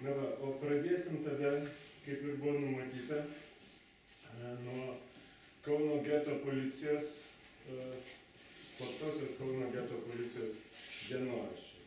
Na va, o pradėsim tada, kaip ir buvo numatyta, nuo Kauno geto policijos, slaptosios Kauno geto policijos dienoraščių.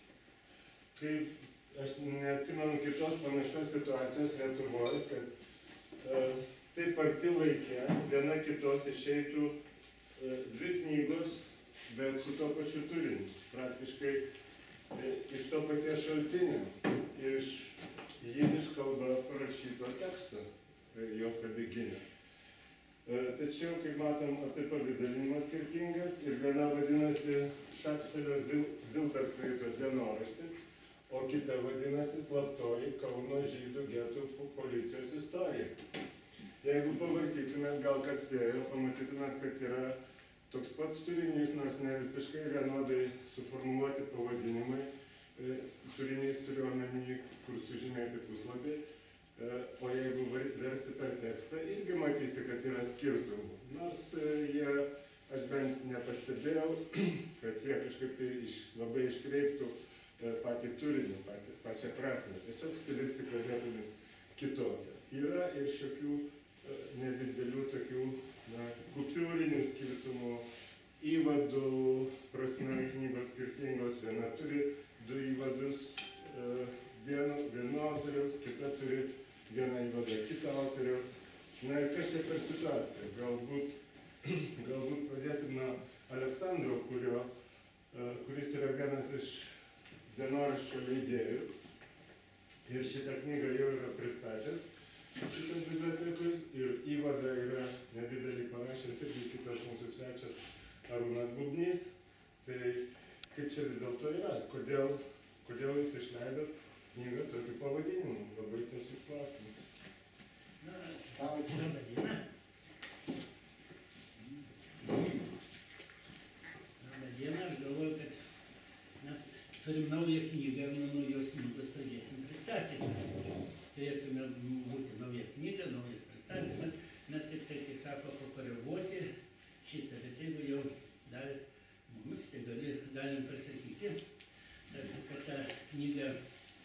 Kaip aš neatsimenu kitos panašios situacijos Lietuvoje, kad taip arti laikė, viena kitos išeitų dvi knygos, bet su to pačiu turiniu. Praktiškai iš to paties šaltinio, iš jidiš kalba parašyto teksto, jos abiginio. Tačiau, kaip matom, apipavidalinimas skirtingas ir viena vadinasi Šapselio Zilbertvaito dienoraštis, o kita vadinasi Slaptoji Kauno žydų getų policijos istorija. Jeigu pavartytumėt, gal kas spėjo, pamatytumėt, kad yra toks pats turinys, nors ne visiškai vienodai suformuluoti pavadinimai. Turinys turiu omeny, kur sužymėti puslapiai. O jeigu versi per tekstą, irgi matysi, kad yra skirtumų. Nors jie, aš bent nepastebėjau, kad jie kažkaip tai labai iškreiptų patį turinį, pačią prasmę. Tiesiog stilistika vietomis kitokia. Yra ir šiokių nedidelių tokių kupiūrinių skirtumų, įvadų prasme knygos skirtingos. Viena turi du įvadus vieno autoriaus, kita turi vieną įvadą kito autoriaus. Na ir kas čia per situacija? Galbūt pradėsim nuo Aleksandro, kuris yra vienas iš dienoraščio leidėjų. Ir šitą knygą jau yra pristatęs šitam bibliotekui. Ir įvadą yra nedidelį parašęs irgi kitas mūsų svečias Arūnas Bubnys. Tai kaip čia vis dėlto yra? Kodėl jūs išleidot knygą tokiu pavadinimu? Labai tiesus klausimas. Labą dieną. Labą dieną, aš galvoju, kad mes turim naują knygą ir nuo naujos knygos pradėsim pristatymą. Turėtume būti nauja knyga, naujas pristatymas. Mes tik tai, kai sako, pakoreguoti šitą, bet jeigu jau dar mums, tai galim pasakyti, kad ta knyga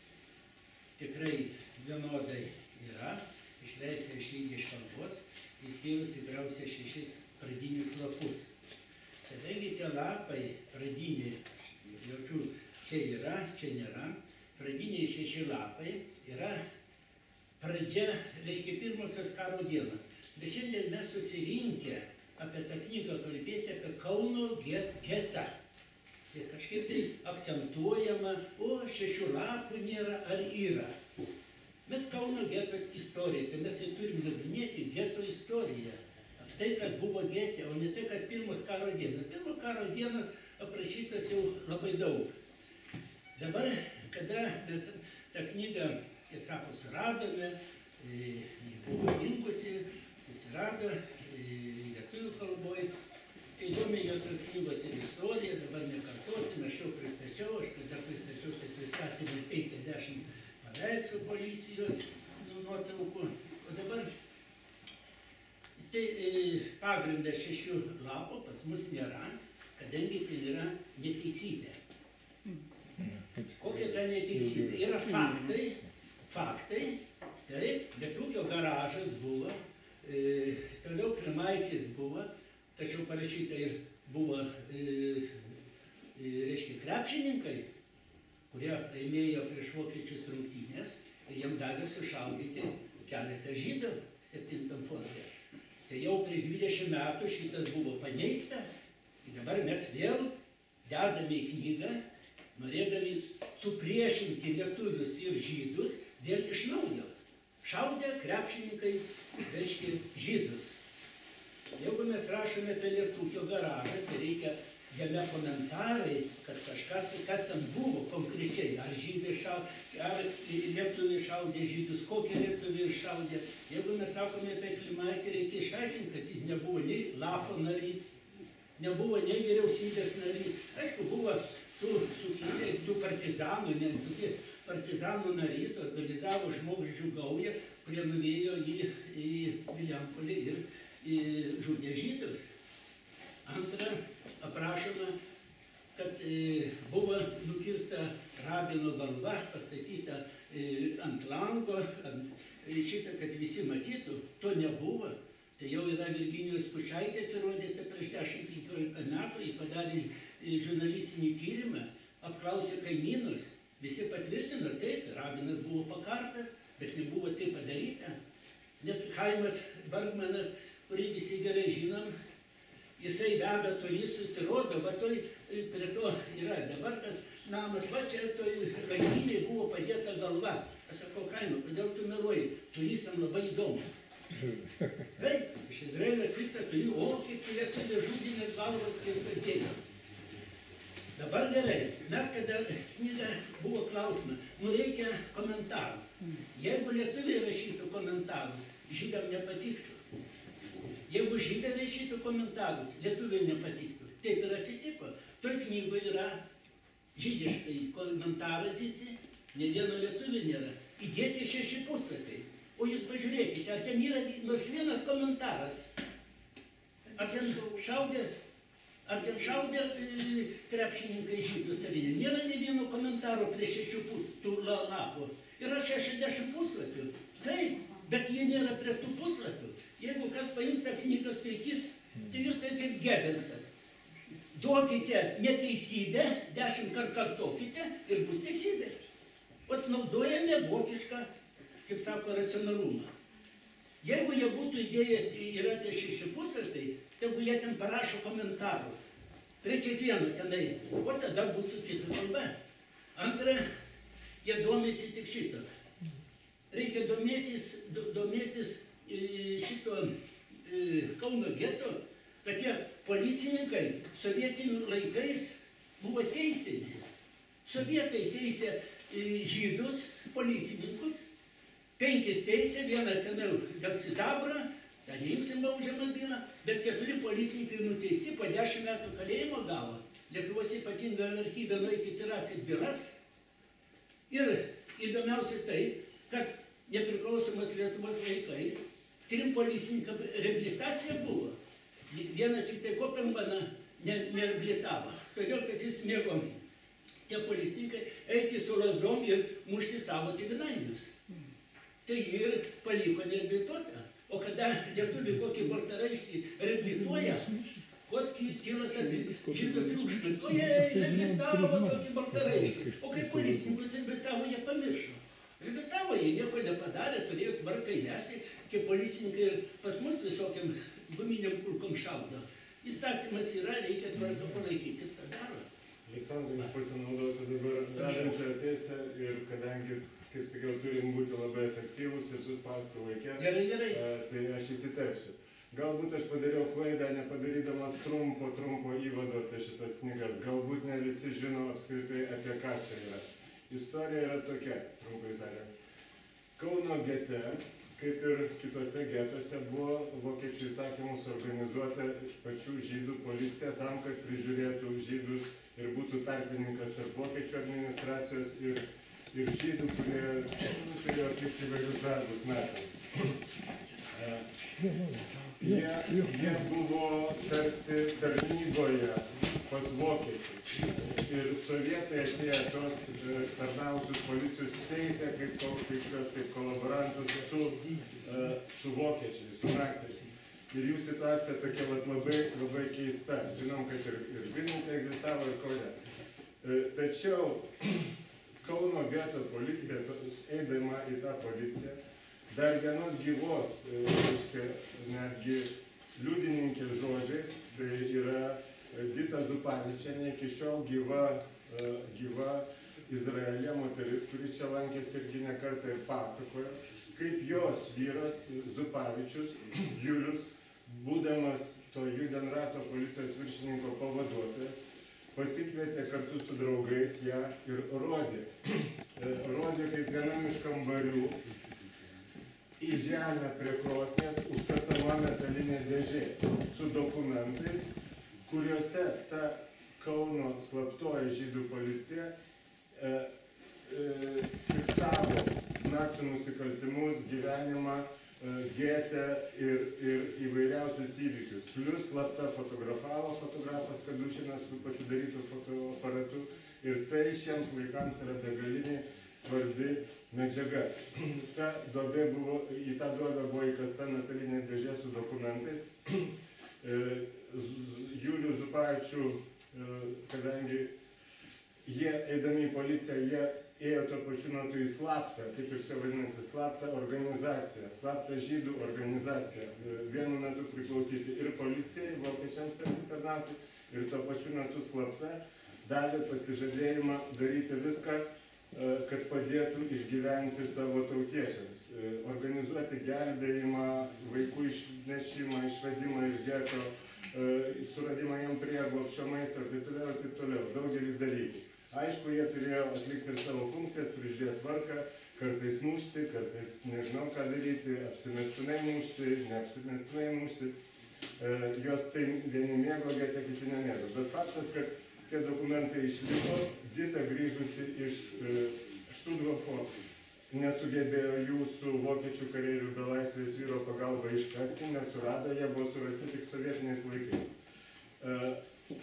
tikrai vienodai yra, išleista iš jidiš kalbos, įskyrus tikriausiai 6 pradinius lapus. Kadangi tie lapai pradiniai, jokių čia yra, čia nėra, pradiniai 6 lapai yra pradžia, reiškia, pirmosios karo dienos. Bet šiandien mes susirinkę apie tą knygą kalbėti apie Kauno getą. Ir kažkaip tai akcentuojama, o 6 lapų nėra, ar yra. Mes Kauno geto istoriją, tai mes tai turim nagrinėti geto istoriją. Tai, kad buvo gete, o ne tai, kad pirmos karo dienos. Pirmos karo dienos aprašytas jau labai daug. Dabar, kada mes tą knygą, kaip sako, suradome, buvo dinkusi, susirado lietuvių kalboje. Įdomiai jos tos knygos ir istorija, dabar nekartosiu, aš jau pristačiau, aš kada pristačiau, tai pristatymai 50 paveikslų policijos nuotraukų. O dabar tai pagrindas 6 lapų pas mus nėra, kadangi tai yra neteisybė. Kokia ta neteisybė? Yra faktai, taip, Lietuvio garažas buvo, toliau Klimaikis buvo, tačiau parašyta ir buvo, reiškia, krepšininkai, kurie laimėjo prieš vokiečius rungtynės ir jiem davė sušaudyti keletą žydų 7 forte. Tai jau prieš 20 metų šitas buvo paneigta ir dabar mes vėl dedame į knygą, norėdami supriešinti lietuvius ir žydus vėl iš naujo. Šaudė krepšininkai, reiškia, žydus. Jeigu mes rašome apie Lietuvio garažą, tai reikia jame komentarai, kad kažkas, kas ten buvo konkrečiai, ar žydai šaudė, ar lietuviai šaudė žydus, kokie lietuviai šaudė. Jeigu mes sakome apie Klimaitį, reikia išaiškinti, kad jis nebuvo nei LAFO narys, nebuvo nei vyriausybės narys. Aišku, buvo tų partizanų, ne tokie partizanų narys, organizavo žmogžudžių gaują, kurie nuvėjo į Vilijampolį ir žudė žydus. Antra, aprašoma, kad buvo nukirsta rabino galva, pastatyta ant lango, šitą, kad visi matytų, to nebuvo. Tai jau yra Virginijos Pučaitės įrodyta prieš 10-15 metų, jį padarė žurnalistinį tyrimą, apklausė kaimynus, visi patvirtino, taip, rabinas buvo pakartas, bet nebuvo tai padaryta. Net Chaimas Bergmanas, kurį visi gerai žinom, jisai veda turistus ir rodo, va toj prie to yra dabar tas namas, va čia toj rankinėje buvo padėta galva. Aš sakau, Chaimai, kodėl tu meluoji? Turistam labai įdomu. Taip, iš Izraelio atvyksta, turi, o kaip tu lietuvių žudinės galvos kaip padėjo. Dabar gerai, mes kada knyga buvo klausimas, nu reikia komentarų. Jeigu lietuviai rašytų komentarus, žydam nepatiktų. Jeigu žydai rašytų komentarus, lietuviai nepatiktų. Taip ir atsitiko. Toj knygoje yra žydiškai komentarai visi, ne vieno lietuvio nėra. Įdėti 6 puslapiai. O jūs pažiūrėkite, ar ten yra nors vienas komentaras. Ar ten šaudė krepšininkai žydus ar ne? Nėra ne vieno komentaro prie 6 lapų. Yra 60 puslapių. Taip, bet jie nėra prie tų puslapių. Jeigu kas paims tą knygą skaitys, tai jūs tai kaip Gebelsas. Duokite neteisybę, 10 kartų kartokite ir bus teisybė. Ot naudojame vokišką, kaip sako, racionalumą. Jeigu jie būtų įdėjęs, yra tie 6 puslapiai, tegu jie ten parašo komentarus. Prie kiekvieno tenai. O tada būtų kita kalba. Antra, jie domisi tik šito. Reikia domėtis šito Kauno geto, kad tie policininkai sovietinių laikais buvo teisiami. Sovietai teisė žydus, policininkus, 5 teisė, 1 tenai dėl sidabro, ten neimsim baudžiamą bylą, bet 4 policininkai nuteisti, po 10 metų kalėjimo gavo. Lietuvos ypatingame archyve nueikit ir rasit bylas. Ir įdomiausia tai, kad nepriklausomas Lietuvos laikais 3 policininkam reabilitacija buvo. Vieną tik tai Kopenhaną nereabilitavo, todėl kad jis mėgo tie policininkai eiti su lazdom ir mušti savo tėvynainius. Tai ir paliko nereabilituotą. O kada lietuviai kokį baltaraištį reabilituoja, koks kyla tarp žydų triukšmas. O jie reabilitavo tokį baltaraištį. O kai policininkus reabilitavo, jie pamiršo. Reabilitavo, jie nieko nepadarė, turėjo tvarką įnešti, kai policininkai ir pas mus visokiam guminiam kulkom šaudo. Įstatymas yra, reikia tvarką palaikyti ir tą daro. Aleksandrai, aš pasinaudosiu dabar vedančią teisę ir kadangi, kaip sakiau, turim būti labai efektyvūs ir suspausti laikę, tai aš įsiterpsiu. Galbūt aš padariau klaidą, nepadarydamas trumpo įvado apie šitas knygas. Galbūt ne visi žino apskritai, apie ką čia yra. Istorija yra tokia, trumpai sakant. Kauno gete, kaip ir kitose getuose, buvo vokiečių įsakymus organizuota pačių žydų policija tam, kad prižiūrėtų žydus ir būtų tarpininkas tarp vokiečių administracijos ir žydų, kurie turėjo atlikti įvairius darbus naciams. Jie buvo tarsi tarnyboje pas vokiečius. Ir sovietai atėjo tos tarnausius policijos teisę kaip kolaborantus su vokiečiais, su naciais. Ir jų situacija tokia labai keista. Žinom, kad ir Vilniuje egzistavo, ir Kaune. Tačiau Kauno geto policija, eidama į tą policiją, dar vienos gyvos, netgi liudininkės žodžiais, tai yra Dita Zupavičienė, iki šiol gyva Izraelė moteris, kuri čia lankėsi irgi ne kartą ir pasakojo, kaip jos vyras Zupavičius, Julius, būdamas to Judenrato policijos viršininko pavaduotojas, pasikvietė kartu su draugais ją ir rodė. Rodė kaip vienam iš kambarių į žemę prie krosnės užkasama metalinė dėžė su dokumentais, kuriuose ta Kauno slaptoji žydų policija fiksavo nacių nusikaltimus, gyvenimą gete ir įvairiausius įvykius. Plius slapta fotografavo fotografas Kadušinas su pasidarytų fotoaparatu. Ir tai šiems laikams yra begaliniai svarbi medžiaga. Ta duobė buvo, į tą duobę buvo įkasta metalinė dėžė su dokumentais. Julių Zupaičių, kadangi jie, eidami į policiją, jie ėjo tuo pačiu metu į slaptą, kaip ir čia vadinasi, slaptą organizaciją, slaptą žydų organizaciją. Vienu metu priklausyti ir policijai, vokiečiams tarsi tarnauti, ir tuo pačiu metu slapta davė pasižadėjimą daryti viską, kad padėtų išgyventi savo tautiečiams. Organizuoti gelbėjimą, vaikų išnešimą, išvedimą iš geto, suradimą jam prieglobsčio maisto ir taip toliau, daugelį dalykų. Aišku, jie turėjo atlikti ir savo funkcijas, prižiūrėti tvarką, kartais mušti, kartais nežinau ką daryti, apsimestinai mušti, neapsimestinai mušti. Jos tai vieni mėgo, kiti nemėgo. Bet faktas, kad tie dokumentai išliko, Dita grįžusi iš Štuthofo nesugebėjo jų su vokiečių kareivių belaisvės vyro pagalba iškasti, nesurado, jie buvo surasti tik sovietiniais laikais.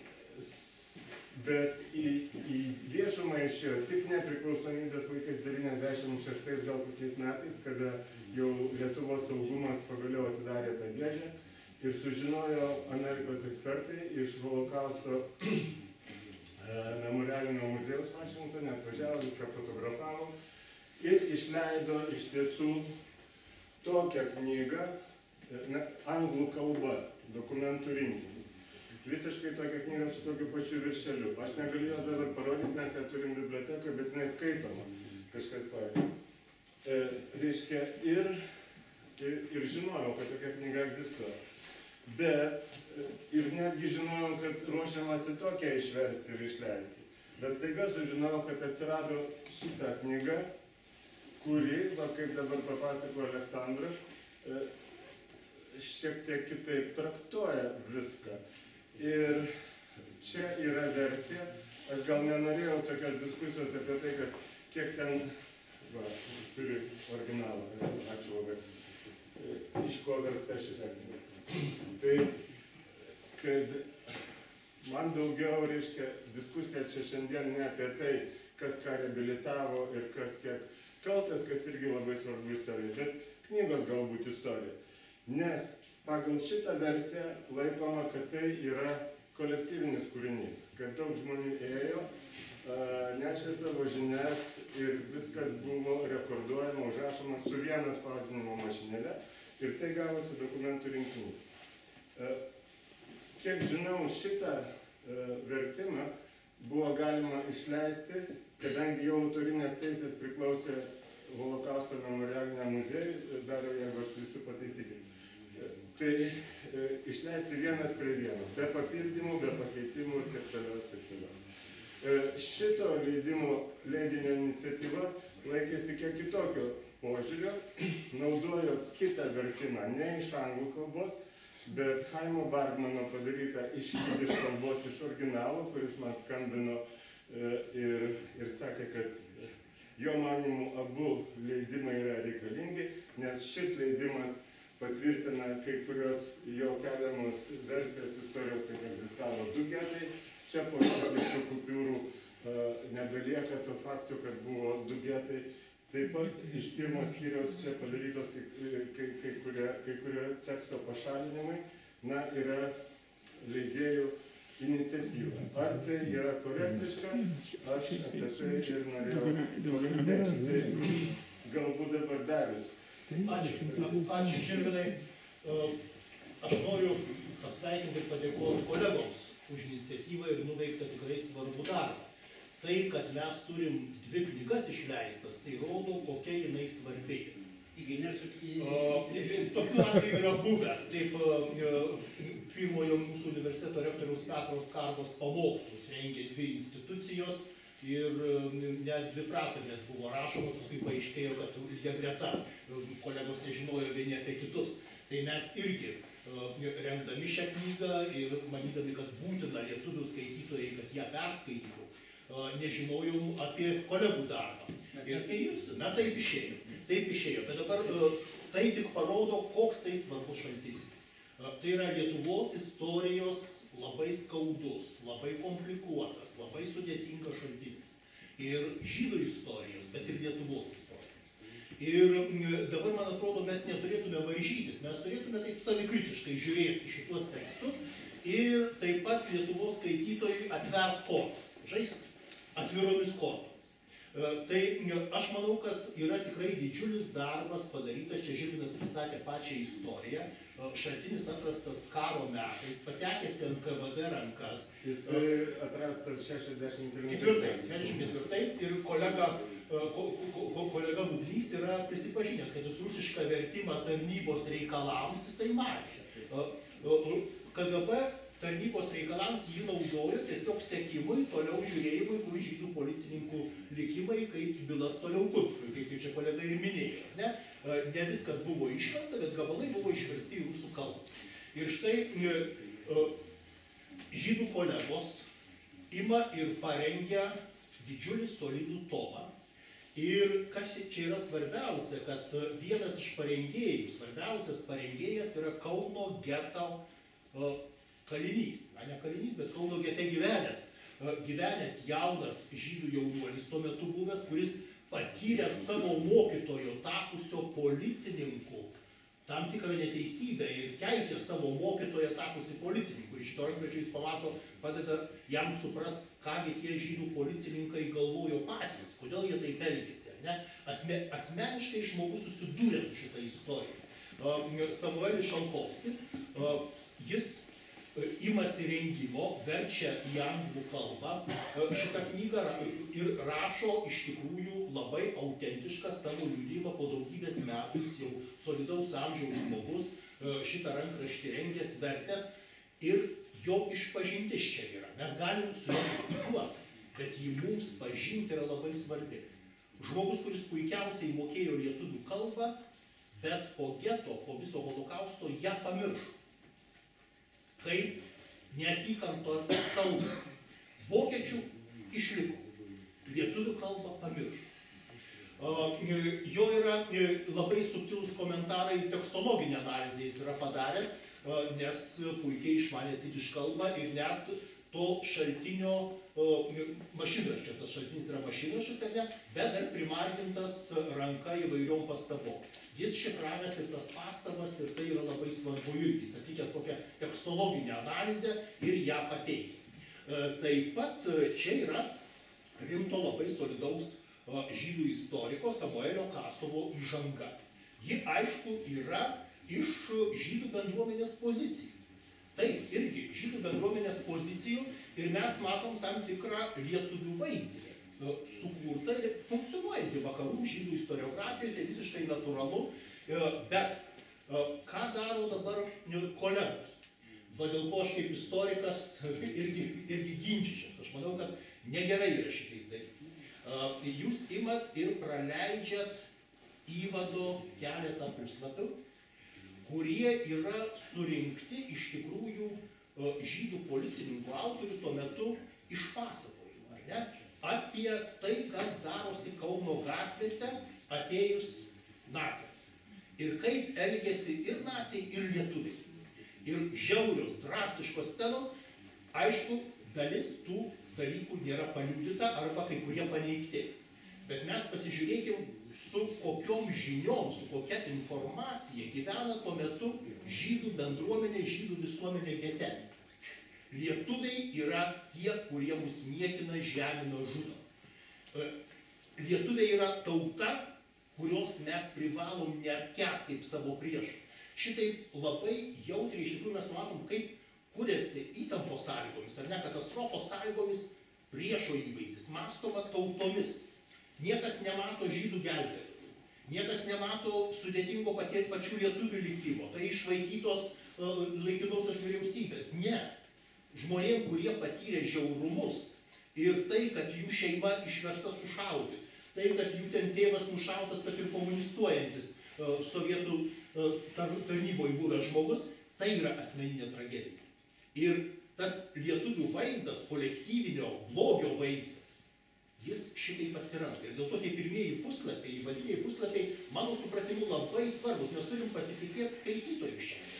Bet į viešumą išėjo tik nepriklausomybės laikais 96 gal kokiais metais, kada jau Lietuvos saugumas pagaliau atidarė tą dėžę ir sužinojo Amerikos ekspertai iš Holokausto memorialinio muziejaus Vašingtone, atvažiavo, viską fotografavo ir išleido iš tiesų tokią knygą, anglų kalba, dokumentų rinkinį. Visiškai tokią knygą su tokiu pačiu viršeliu. Aš negaliu jos dabar parodyti, mes ją turim bibliotekoje, bet neskaitoma. Kažkas pavyzdžiui. Reiškia, ir žinojau, kad tokia knyga egzistuoja. Bet ir netgi žinojau, kad ruošiamasi tokią išversti ir išleisti. Bet staiga sužinojau, kad atsirado šitą knygą, kuri, va, kaip dabar papasako Aleksandras, šiek tiek kitaip traktuoja viską. Ir čia yra versija, aš gal nenorėjau tokios diskusijos apie tai, kad kiek ten, va, turi originalą, ačiū labai, iš ko versta šitą knygą. Tai, kad man daugiau, reiškia, diskusija čia šiandien ne apie tai, kas ką reabilitavo ir kas kiek kaltas, kas irgi labai svarbu istorija, bet knygos galbūt istorija. Nes pagal šitą versiją laikoma, kad tai yra kolektyvinis kūrinys, kad daug žmonių ėjo, nešė savo žinias ir viskas buvo rekorduojama, užrašoma su viena spausdinimo mašinėle ir tai gavosi dokumentų rinkinys. Kiek žinau, šitą vertimą buvo galima išleisti, kadangi jau autorinės teisės priklausė Holokausto memorialiniam muziejui, dariau, jeigu aš klystu, pataisykit. Tai išleisti vienas prie vieno, be papildymų, be pakeitimų ir taip toliau, taip toliau. Šito leidinio iniciatyva laikėsi kiek kitokio požiūrio, naudojo kitą vertimą, ne iš anglų kalbos, bet Chaimo Bardmano padarytą iš jidiš kalbos, iš originalo, kuris man skambino ir sakė, kad jo manymu abu leidimai yra reikalingi, nes šis leidimas patvirtina kai kurios jo keliamos versijas istorijos, kad egzistavo du getai. Čia po šių kupiūrų nebelieka to faktų, kad buvo du getai. Taip pat iš pirmos skyriaus čia padarytos kai kurie teksto pašalinimai, yra leidėjų iniciatyva. Ar tai yra korektiška, aš apie tai ir norėjau pakalbėti. Tai galbūt dabar Darius. Ačiū, Žilvinai. Aš noriu pasveikinti ir padėkoti kolegoms už iniciatyvą ir nuveiktą tikrai svarbų darbą. Tai, kad mes turim dvi knygas išleistas, tai rodo, kokia jinai svarbi. Tokių atvejų yra buvę. Taip, firmoje mūsų universiteto rektoriaus Petro Skarbos pamokslus rengė dvi institucijos ir net dvi pratarmės buvo rašomos, paskui paaiškėjo, kad jie greta, kolegos nežinojo vieni apie kitus. Tai mes irgi rengdami šią knygą ir manydami, kad būtina lietuvių skaitytojai, kad ją perskaitytų, nežinojom apie kolegų darbą. Na, taip išėjo. Bet dabar tai tik parodo, koks tai svarbus šaltinis. Tai yra Lietuvos istorijos labai skaudus, labai komplikuotas, labai sudėtingas šaltinis. ir žydų istorijos, bet ir Lietuvos istorijos. Ir dabar, man atrodo, mes neturėtume varžytis, mes turėtume taip savikritiškai žiūrėti šitos tekstus ir taip pat Lietuvos skaitytojui atvert kortas, žaisti atviromis kortomis. Tai aš manau, kad yra tikrai didžiulis darbas padarytas, čia Žilvinas pristatė pačią istoriją, šaltinis atrastas karo metais, patekęs į NKVD rankas. Jis atrastas 64 ir kolega Budrys yra prisipažinęs, kad jis rusišką vertimą tarnybos reikalams jisai matė. KGB tarnybos reikalams jį naudojo tiesiog sekimui, toliau žiūrėjimui, kur žydų policininkų likimai, kaip bylas toliau kurtų, kaip čia kolega ir minėjo. Ne viskas buvo išversta, bet gabalai buvo išversti į rusų kalbą. Ir štai žydų kolegos ima ir parengia didžiulį solidų tomą. Ir kas čia yra svarbiausia, kad vienas iš parengėjų, svarbiausias parengėjas yra Kauno geto kalinys, ne kalinys, bet Kauno gete gyvenęs jaunas žydų jaunuolis tuo metu buvęs, kuris patyrė savo mokytojo tapusio policininku tam tikrą neteisybę ir keitė savo mokytoją tapusi policininku. Ir šito rankraščio jis pamato, padeda jam suprast, kągi tie žydų policininkai galvojo patys, kodėl jie taip elgėsi. Asmeniškai žmogus susidūrė su šitą istoriją. Samuelis Šalkovskis, jis imasi rengimo, verčia į anglų kalbą šitą knygą ir rašo iš tikrųjų labai autentišką savo liudijimą po daugybės metų, jau solidaus amžiaus žmogus, šitą rankraštį rengęs, vertęs ir jo išpažintis čia yra. Mes galim su juo diskutuoti, bet jį mums pažinti yra labai svarbi. Žmogus, kuris puikiausiai mokėjo lietuvių kalbą, bet po geto, po viso holokausto ją pamiršo. Kaip neapykantos kalba. Vokiečių išliko, lietuvių kalbą pamiršo. Jo yra labai subtilūs komentarai, tekstologinė analizė jis yra padaręs, nes puikiai išmanęs jidiš kalbą ir net to šaltinio mašinraščio, tas šaltinis yra mašinraštis, bet dar primargintas ranka įvairiom pastabom. Jis šifravęs ir tas pastabas ir tai yra labai svarbu irgi. Jis atlikęs tokią tekstologinę analizę ir ją pateikia. Taip pat čia yra rimto labai solidaus žydų istoriko Samuelio Kasovo įžanga. Ji, aišku, yra iš žydų bendruomenės pozicijų. Taip, irgi žydų bendruomenės pozicijų ir mes matom tam tikrą lietuvių vaizdinį. Sukurta ir funkcionuojanti vakarų žydų istoriografija, tai visiškai natūralu, bet ką daro dabar kolegos? Dėl ko aš kaip istorikas irgi ginčyčiau. Aš manau, kad negerai yra šitaip daryti. Jūs imat ir praleidžiat įvado keletą puslapių, kurie yra surinkti iš tikrųjų žydų policininkų autorių tuo metu išpasakojimų, ar ne? Apie tai, kas darosi Kauno gatvėse atėjus naciams. Ir kaip elgėsi ir naciai, ir lietuviai. Ir žiaurios, drastiškos scenos, aišku, dalis tų dalykų nėra paliudyta arba kai kurie paneigti. Bet mes pasižiūrėkim, su kokiom žiniom, su kokia informacija gyvena tuo metu žydų bendruomenė, žydų visuomenė gete. Lietuviai yra tie, kurie mus niekina, žemino, žudo. Lietuviai yra tauta, kurios mes privalom neapkęsti kaip savo priešų. Šitaip labai jautriai iš tikrųjų mes matom, kaip kuriasi įtampos sąlygomis, ar ne, katastrofos sąlygomis priešo įvaizdis, mąstoma tautomis. Niekas nemato žydų gelbėtojų, niekas nemato sudėtingo pačių lietuvių likimo, tai išvaikytos laikinosios vyriausybės. Ne. Žmonėm, kurie patyrė žiaurumus ir tai, kad jų šeima išversta sušaudyti, tai, kad jų ten tėvas nušautas, kad ir komunistuojantis sovietų tarnyboje buvęs žmogus, tai yra asmeninė tragedija. Ir tas lietuvių vaizdas, kolektyvinio blogio vaizdas, jis šitaip atsiranda. Ir dėl to tie pirmieji puslapiai, įvadiniai puslapiai, mano supratimu, labai svarbus. Mes turim pasitikėti skaitytojų šiandien.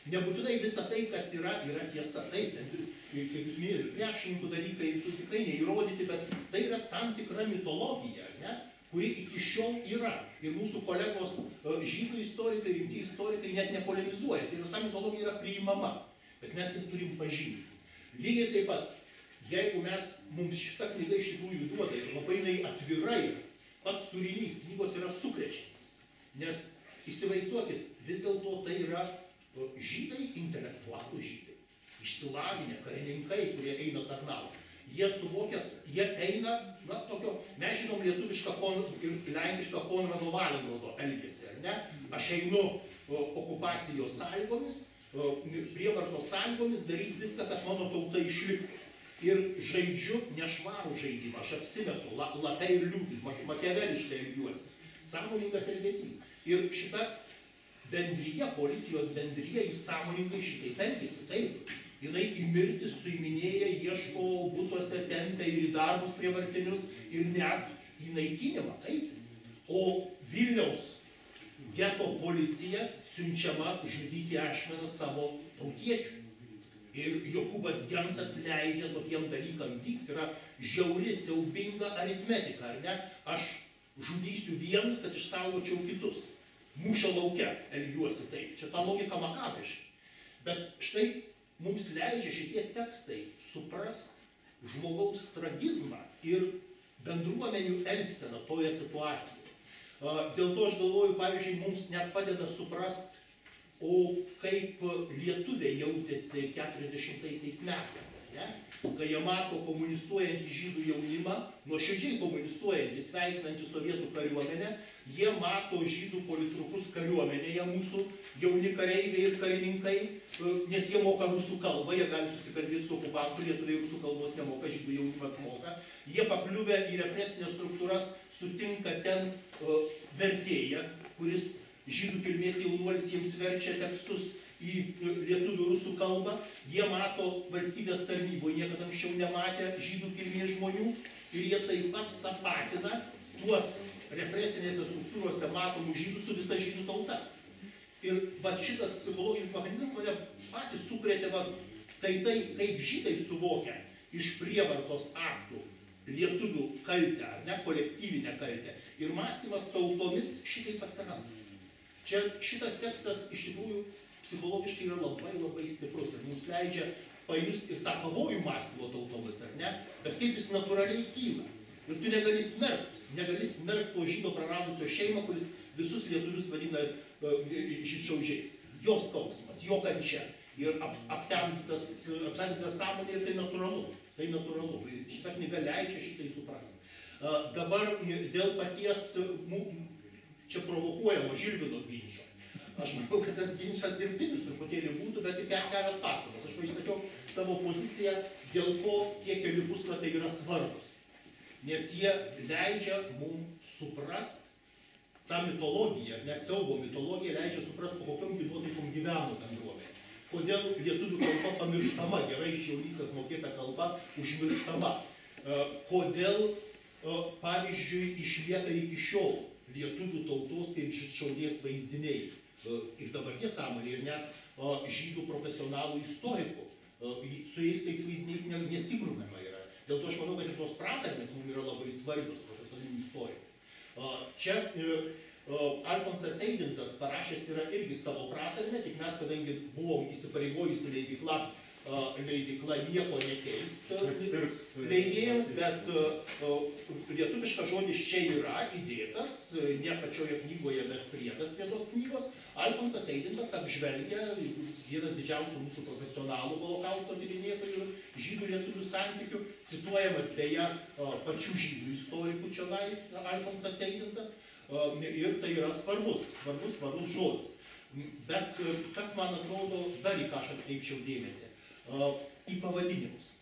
Nebūtinai visa tai, kas yra tiesa. Taip, kaip jūs minėjote, krepšininkų dalykai tikrai neįrodyti, bet tai yra tam tikra mitologija, ne, kuri iki šiol yra. Ir mūsų kolegos žydų istorikai, rimti istorikai net nepolemizuoja. Tai ta mitologija yra priimama, bet mes ją turim pažinti. Lygiai taip pat, jeigu mums šita knyga iš tikrųjų duoda ir labai jinai atvirai, pats turinys knygos yra sukrečiantis. Nes įsivaizduokit, vis dėlto tai yra žydai, intelektualų žydai, išsilavinę karininkai, kurie eina tarnauti. Jie suvokęs, jie eina, tokio, mes žinom lietuvišką ir lenkišką Konrado Valenrodo elgesį, ar ne? Aš einu okupacijos sąlygomis, prievartos sąlygomis daryti viską, kad mano tauta išliktų. Ir žaidžiu nešvarų žaidimą, aš apsimetu, lape ir liūtis, makiaveliškai elgiuosi. Sąmoningas elgesys. Ir šita bendryje, policijos bendryje, jis sąmoningai šitai elgėsi, taip. Jinai į mirtį suiminėja, ieško butuose, tempia ir į darbus prievartinius ir net į naikinimą, taip. O Vilniaus geto policija siunčiama žudyti ašmeną savo tautiečių. Ir Jokūbas Gensas leidžia tokiem dalykam vykti, yra žiauri, siaubinga aritmetika, ar ne? Aš žudysiu vienus, kad išsaugočiau kitus. Mūšio lauke elgiuosi taip. Čia ta logika makabriška. Bet štai mums leidžia šitie tekstai suprast žmogaus tragizmą ir bendruomenių elgseną toje situacijoje. Dėl to aš galvoju, pavyzdžiui, mums net padeda suprast, o kaip lietuviai jautėsi 40-aisiais metais, ne? Kai jie mato komunistuojantį žydų jaunimą, nuoširdžiai komunistuojantį, sveikinantį sovietų kariuomenę, jie mato žydų politrukus kariuomenėje, mūsų jauni kareiviai ir karininkai, nes jie moka rusų kalbą, jie gali susikalbėti su okupantu, lietuviai rusų kalbos nemoka, žydų jaunimas moka. Jie pakliuvę į represinės struktūras sutinka ten vertėją, kuris žydų kilmės jaunuolis jiems verčia tekstus į lietuvių rusų kalbą. Jie mato valstybės tarnyboje, niekada anksčiau nematę žydų kilmės žmonių ir jie taip pat tapatina tuos represinėse struktūrose matomų žydų su visa žydų tauta. Ir šitas psichologinis mechanizmas mane patys sukrėtė, skaitai, kaip žydai suvokia iš prievartos aktų lietuvių kaltę, ar ne, kolektyvinę kaltę. Ir mąstymas tautomis šitaip atsiranda. Čia šitas tekstas iš tikrųjų psichologiškai yra labai stiprus ir mums leidžia pajusti ir tą pavojų mąstymo tautomis, ar ne, bet kaip jis natūraliai kyla. Ir tu negali smerkt to žydo praradusio šeimą, kuris visus lietuvius vadina žydšaudžiais. Jo skausmas, jo kančia ir aptemdytas sąmonė ir tai natūralu. Tai natūralu. Šita knyga leidžia šitai suprasti. Dabar dėl paties čia provokuojamo Žilvino ginčo. Aš manau, kad tas ginčas dirbtinis truputėlį būtų, bet tik kelios pastabos. Aš išsakiau savo poziciją, dėl ko tie keli puslapiai yra svarbus. Nes jie leidžia mums suprast tą mitologiją, nes siaubo mitologija leidžia suprast, po kokiom nuotaikom gyveno bendruomenė. Kodėl lietuvių kalba pamirštama, gerai iš jaunystės mokėta kalba užmirštama. Kodėl, pavyzdžiui, išlieka iki šiol lietuvių tautos kaip žydšaudės vaizdiniai ir dabarties sąmonė ir net žydų profesionalų istorikų. Su jais tais vaizdiniais nesigrūmama yra. Dėl to aš manau, kad ir tos pratarmės mums yra labai svarbios profesionalių istorikų. Čia Alfonsas Eidintas parašęs yra irgi savo pratarmę, tik mes, kadangi buvom įsipareigojusi leidykla nieko nekeis leidėjams, bet lietuviškas žodis čia yra įdėtas, ne pačioje knygoje, bet priedas prie tos knygos. Alfonsas Eidintas apžvelgia, vienas didžiausių mūsų profesionalų holokausto tyrinėtojų, žydų lietuvių santykių, cituojamas beje pačių žydų istorikų čionai Alfonsas Eidintas, ir tai yra svarbus žodis. Bet kas man atrodo, dar į ką aš atkreipčiau dėmesį, į pavadinimus.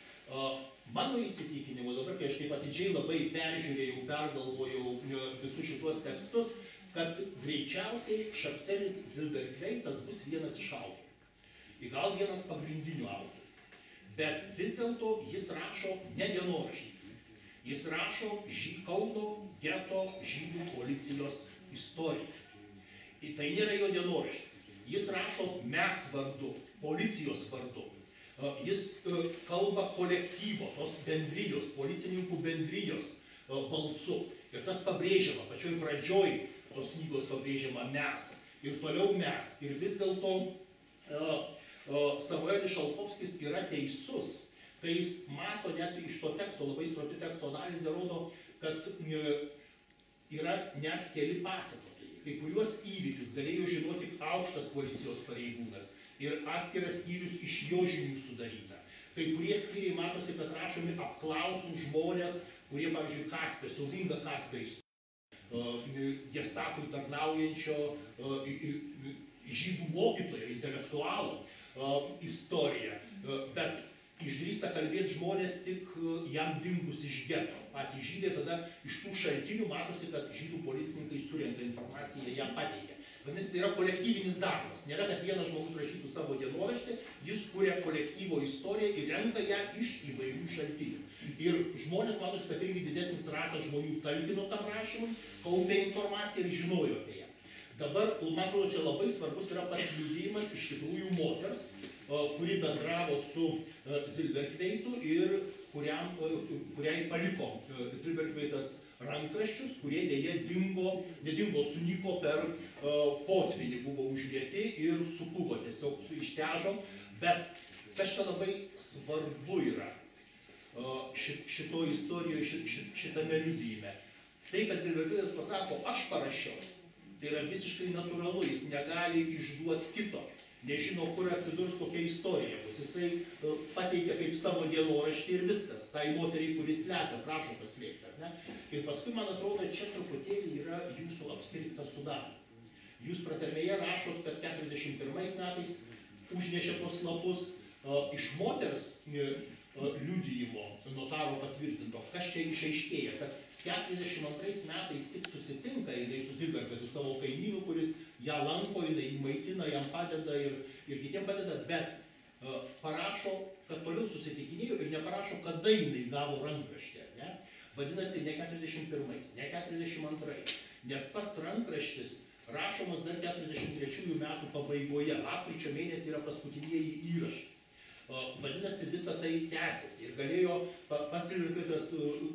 Mano įsitikinimu, dabar kai aš taip atidžiai labai peržiūrėjau, pergalvojau visus šitos tekstus, kad greičiausiai Šapselis Zilbertveitas bus vienas iš autorių. Gal vienas pagrindinių autorių. Bet vis dėlto jis rašo ne dienoraštį. Jis rašo Kauno geto žydų policijos istoriją. Tai nėra jo dienoraštis. Jis rašo mes vardu, policijos vardu. Jis kalba kolektyvo, tos bendrijos, policininkų bendrijos balsu. Ir tas pabrėžiama, pačioj pradžioj tos knygos pabrėžiama mes. Ir toliau mes. Ir vis dėlto Samuelis Šalkovskis yra teisus, kai jis mato net iš to teksto, labai stropi teksto analizė rodo, kad yra net keli pasakotojai. Kai kuriuos įvykius galėjo žinoti aukštas policijos pareigūnas ir atskiras skyrius iš jo žinių sudaryta. Kai kurie skyriai matosi, kad rašomi apklausų žmonės, kurie, pavyzdžiui, Kaspė, siaubinga Kaspė gestapui tarnaujančio žydų mokytojo, intelektualo istorija. Bet išdrįsta kalbėti žmonės tik jam dingus iš geto. Patys žydai tada iš tų šaltinių matosi, kad žydų policininkai surenka informaciją, ją pateikia. Vadinasi, tai yra kolektyvinis darbas. Nėra, kad vienas žmogus rašytų savo dienoraštį, jis kuria kolektyvo istoriją ir renka ją iš įvairių šaltinių. Ir žmonės matosi, kad irgi didesnis ratas žmonių talkino tam rašymui, kaupė informaciją ir žinojo apie ją. Dabar, man atrodo, čia labai svarbus yra pats liudijimas iš tikrųjų moters, kuri bendravo su Zilbertveitu ir kuriai paliko Zilbertveitas rankraščius, kurie dėja nedingo, sunyko per potvynį, buvo užlieti ir supuvo, tiesiog ištežo. Bet kas čia labai svarbu yra šito istorijoje, šitame liudijime. Tai, kad Zilbertveitas pasako, aš parašiau, tai yra visiškai natūralu, jis negali išduoti kito, nežino, kur atsidurs kokia istorija bus. Jisai pateikia kaip savo dienoraštį ir viskas, tai moteriai, kuris slepia, prašo paslėpti, ar ne? Ir paskui, man atrodo, čia truputėlį yra jūsų apsiriktas sudarymas. Jūs pratarmėje rašot, kad 41 metais užnešė tos lapus iš moters liudijimo notaro patvirtinto. Kas čia išaiškėja? Kad 42 metais tik susitinka jinai su Zilbertveitu, savo kaimynu, kuris ją lanko, jinai įmaitina, jam padeda ir kitiem padeda, bet parašo, kad toliau susitikinėjo ir neparašo, kada jinai gavo rankraštį. Ne? Vadinasi, ne 41, ne 42, nes pats rankraštis rašomas dar 43 metų pabaigoje, lapkričio mėnesį yra paskutinieji įrašai. Vadinasi, visa tai tęsiasi ir galėjo pats Zilbertveitas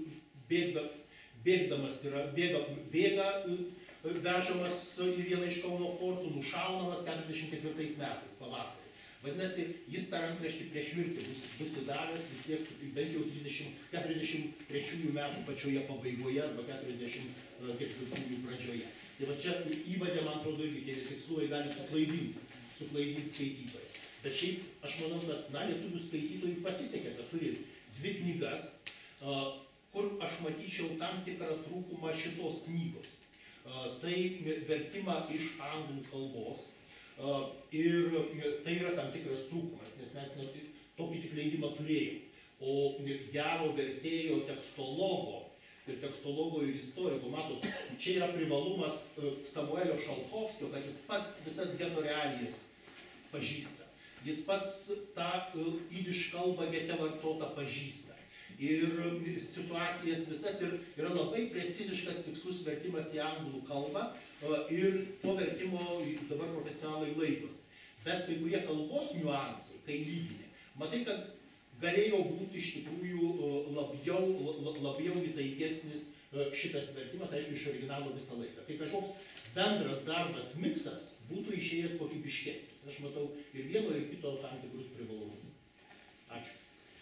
bėga vežamas į vieną iš Kauno fortų, nušaunamas 44 metais pavasarį. Vadinasi, jis tą rankraštį prieš mirtį bus įdavęs vis tiek bent jau 43 metų pačioje pabaigoje arba 44 pradžioje. Tai va čia įvadė, man atrodo, irgi tie tikslai gali suklaidinti skaitytojai. Bet šiaip aš manau, kad lietuvių skaitytojai pasisekė, kad turi dvi knygas, kur aš matyčiau tam tikrą trūkumą šitos knygos. Tai vertimą iš anglų kalbos ir tai yra tam tikras trūkumas, nes mes tokį tik leidimą turėjom. O gero vertėjo tekstologo ir istoriko, matot, čia yra privalumas Samuelio Šalkovskio, kad jis pats visas geto realijas pažįsta. Jis pats tą jidiš kalbą gete vartotą pažįsta. Ir situacijas visas ir yra labai preciziškas tikslus vertimas į anglų kalbą ir to vertimo dabar profesionalai laikosi. Bet kai kurie kalbos niuansai, kai lyginė, matai, kad galėjo būti iš tikrųjų labiau įtaikesnis šitas vertimas, aišku, iš originalo visą laiką. Tai kažkoks bendras darbas, miksas būtų išėjęs kokybiškesnis. Aš matau ir vieno, ir kito tam tikrus privalumus. Ačiū.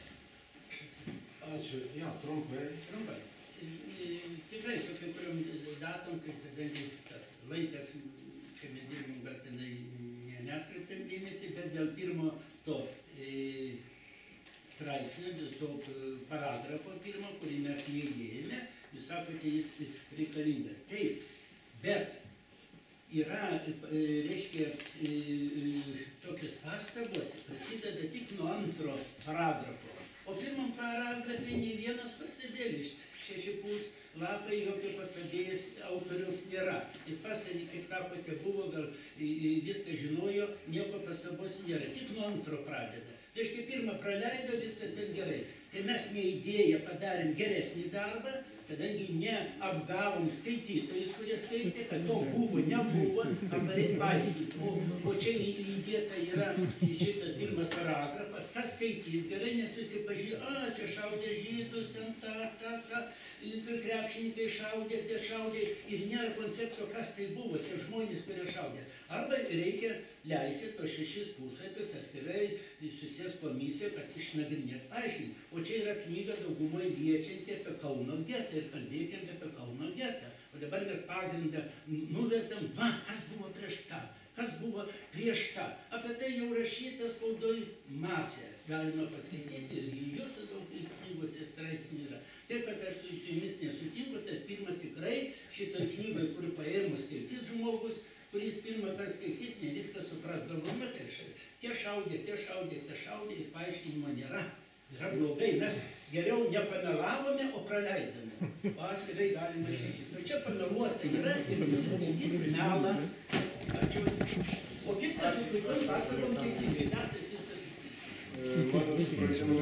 Ačiū. Ja, trumpai. Trumpai. Tikrai su kai kuriom datom, kadangi tas laikas, kai mes dirbom, gal tenai neatkreipėm dėmesį, bet dėl pirmo to straipsnio, dėl to paragrafo pirmo, kurį mes neįdėjome, jūs sakote, jis reikalingas. Taip, bet yra, reiškia, tokios pastabos prasideda tik nuo antro paragrafo. O pirmam paragrafe nei vienas pasidėlis, 6 puslapiai, jokio pasadėjęs autoriaus nėra. Jis pasakė, kaip sakote, buvo, gal viską žinojo, nieko pastabos nėra, tik nuo antro pradeda. Tai reiškia, pirmą praleido, viskas ten gerai. Tai mes neįdėję padarėm geresnį darbą, kadangi neapgavom skaitytojus, kurie skaitė, kad to buvo, nebuvo, arba reikia paaiškinti. O čia įdėta yra šitas pirmas paragrafas, kas skaitys gerai, nesusipažįsta, čia šaudė žydus, ten krepšininkai šaudė, tie šaudė, ir nėra koncepto, kas tai buvo, tie žmonės, kurie šaudė. Arba reikia leisti tos 6 puslapius atskirai susės komisiją, kad išnagrinėt, paaiškinti. O čia yra knyga daugumai liečianti apie Kauno getą ir kalbėkime apie Kauno getą. O dabar mes pagrindą nuvertam, va, kas buvo prieš tą, kas buvo prieš tą. Apie tai jau rašyta spaudoj masė. Galima paskaityti ir jūsų daug knygose straipsnių yra. Taip, kad aš su jumis nesutinku, tai pirmas tikrai šitoj knygoje, kuri paėmus skaitys žmogus, kuris pirmą kartą skaitys, ne viską suprasdavome, tai tie šaudė ir paaiškinimo nėra. Yra blogai, mes geriau nepamelavome, o praleidome. O atskirai galime šeikyti. O čia pameluota yra ir visi skaitys melą. Ačiū. O kitas su kitom pasakom teisingai. Mano supratimu,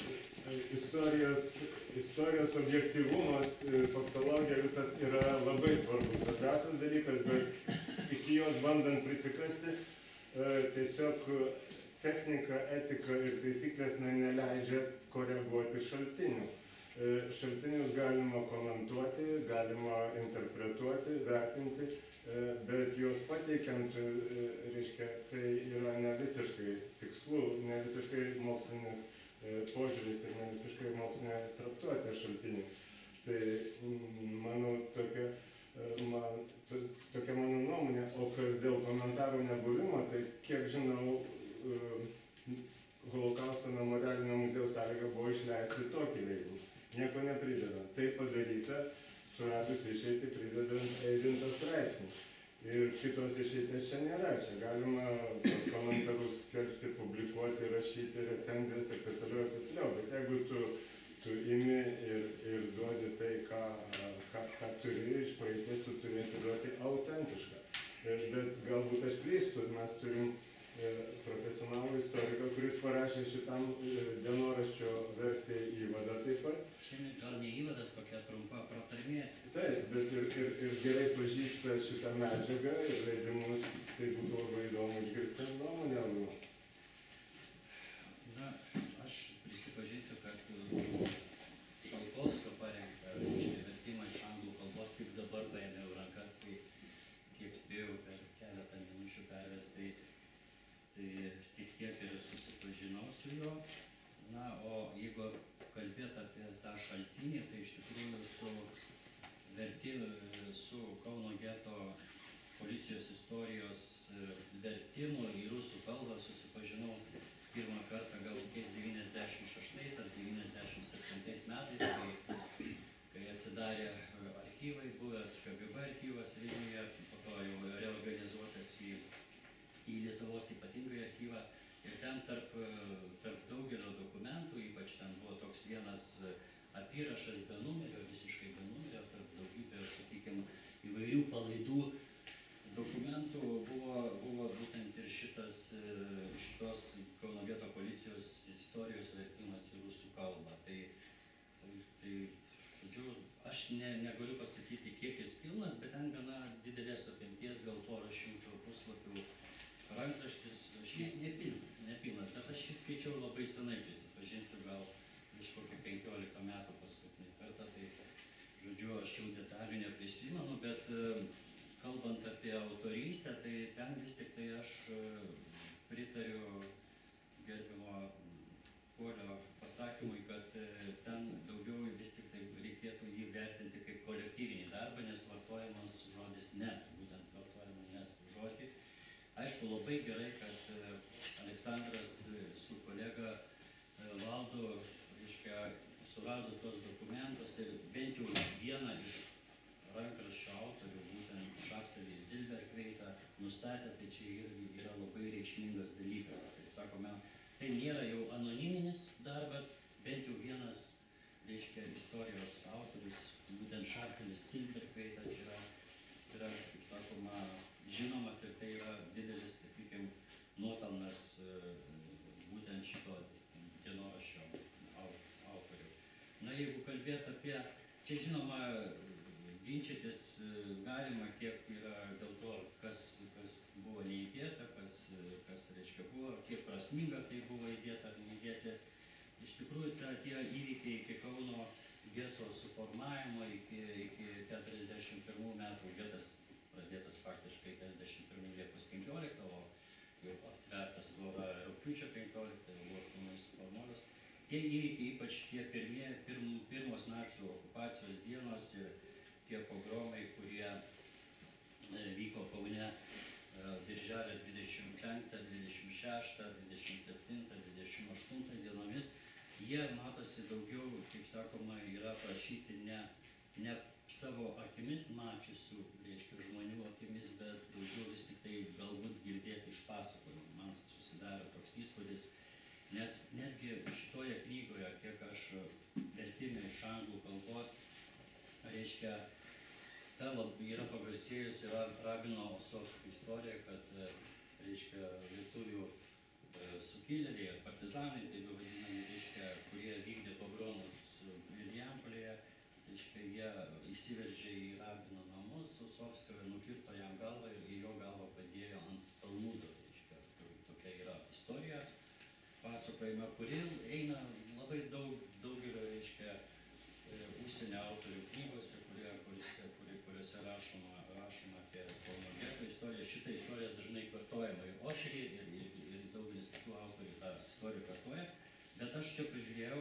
istorijos objektyvumas, faktologija visas yra labai svarbus, svarbiausias dalykas, bet iki jos bandant prisikasti, tiesiog technika, etika ir taisyklės neleidžia koreguoti šaltinių. Šaltinius galima komentuoti, galima interpretuoti, vertinti, bet juos pateikiant, reiškia, tai yra ne visiškai tikslu, ne visiškai mokslinis požiūris ir ne visiškai mokslinė traktuotė šaltinių. Tai manau, tokia mano nuomonė, o kas dėl komentarų nebuvimo, tai kiek žinau, Holokausto memorialinio muziejaus sąlyga buvo išleisti tokį leidinį, nieko nepridedant. Tai padaryta, suradus išeitį pridedant eidintą straipsnį. Ir kitos išeities čia nėra, čia galima komentarus skelbti, publikuoti, rašyti recenzijas ir taip toliau. Bet jeigu tu imi ir duodi tai, ką turi iš praeities, tu turi duoti autentišką. Bet galbūt aš klystu, mes turim profesionalų istoriką, kuris parašė šitam dienoraščio versijai įvadą taip pat. Šiandien gal ne įvadas, kokia trumpa pratarmė. Taip, bet ir gerai pažįsta šitą medžiagą ir leidimus, tai būtų labai įdomu išgirsti nuomonę. Na, aš prisipažįsiu, kad Šalkovskio parengtą vertimą iš anglų kalbos, kaip dabar paėmiau rankas, tai kiek spėjau per keletą minučių pervesti, tai tik tiek ir susipažinau su juo. Na, o jeigu kalbėt apie tą šaltinį, tai iš tikrųjų su Kauno geto policijos istorijos vertimu į rusų kalbą susipažinau pirmą kartą gal 96 ar 97 metais, kai atsidarė archyvai, buvęs KGB archyvas Vilniuje, po to jau reorganizuotas į Lietuvos ypatingąjį archyvą. Ir ten tarp daugelio dokumentų, ypač ten buvo toks vienas apyrašas be numerio, visiškai be numerio, tarp daugybė, sakykime, įvairių palaidų dokumentų buvo būtent ir šitos Kauno geto policijos istorijos vertimas į rusų kalbą. Tai žodžiu, aš negaliu pasakyti, kiek jis pilnas, bet ten gana didelės apimties, gal porą šimtų puslapių rankraštis. Nepilnas, bet aš jį skaičiau labai senai, prisipažinsiu, gal iš kokį 15 metų paskutinį kartą, tai žodžiu, aš jau detalių neprisimenu, bet kalbant apie autorystę, tai ten vis tik tai aš pritariu gerbimo Kuolio pasakymui, kad ten daugiau vis tik tai reikėtų jį vertinti kaip kolektyvinį darbą, nes vartojamas žodis nes, būtent vartojama nes žodį. Aišku, labai gerai, kad Aleksandras su kolega Valdu, reiškia, surado tos dokumentus ir bent jau vieną iš rankraščio autorių, būtent Šakselį Zilberkveitą, nustatė, tai čia irgi yra labai reikšmingas dalykas. Taip sakome, tai nėra jau anoniminis darbas, bent jau vienas, reiškia, istorijos autorius, būtent Šakselis Zilberkveitas yra, kaip sakoma, žinomas ir tai yra didelis, sakykime, nuopelnas būtent šito dienoraščio autorių. Na, jeigu kalbėt apie čia žinoma, ginčytis galima, kiek yra dėl to, kas buvo neįdėta, kas reiškia buvo, kiek prasminga tai buvo įdėta ar neįdėta. Iš tikrųjų, tie įvykiai iki Kauno geto suformavimo, iki 41 metų, getas pradėtas faktiškai 41 Liepos 15, o jau atvertas buvo rugpjūčio 15, buvo pilnai suformuotas. Tie įvykiai, ypač tie pirmos nacių okupacijos dienos ir tie pogromai, kurie vyko Kaune birželio 25, 26, 27, 28 dienomis, jie matosi daugiau, kaip sakoma, yra aprašyti ne savo akimis mačiusių, reiškia, žmonių akimis, bet daugiau vis tik tai galbūt girdėti iš pasakojimų. Man susidaro toks įspūdis, nes netgi šitoje knygoje, kiek aš vertimė iš anglų kalbos, reiškia, ta yra pagarsėjusi Rabino Osovskio istorija, kad, reiškia, lietuvių sukilėliai ar partizanai, taip vadinami, reiškia, kurie vykdė pogromus Vilijampolėje, reiškia, jie įsiveržė į Rabino namus, Osovskio nukirto jam galvą ir į jo galvą padėjo ant Talmudo, reiškia, tokia yra istorija pasakojama, kuri eina labai daugelio, reiškia, užsienio autorių knygose, kuriuose rašoma apie Kauno geto istoriją. Šitą istoriją dažnai kartojama ir Ošrį, ir daugelis kitų autorių tą istoriją kartoja, bet aš čia pažiūrėjau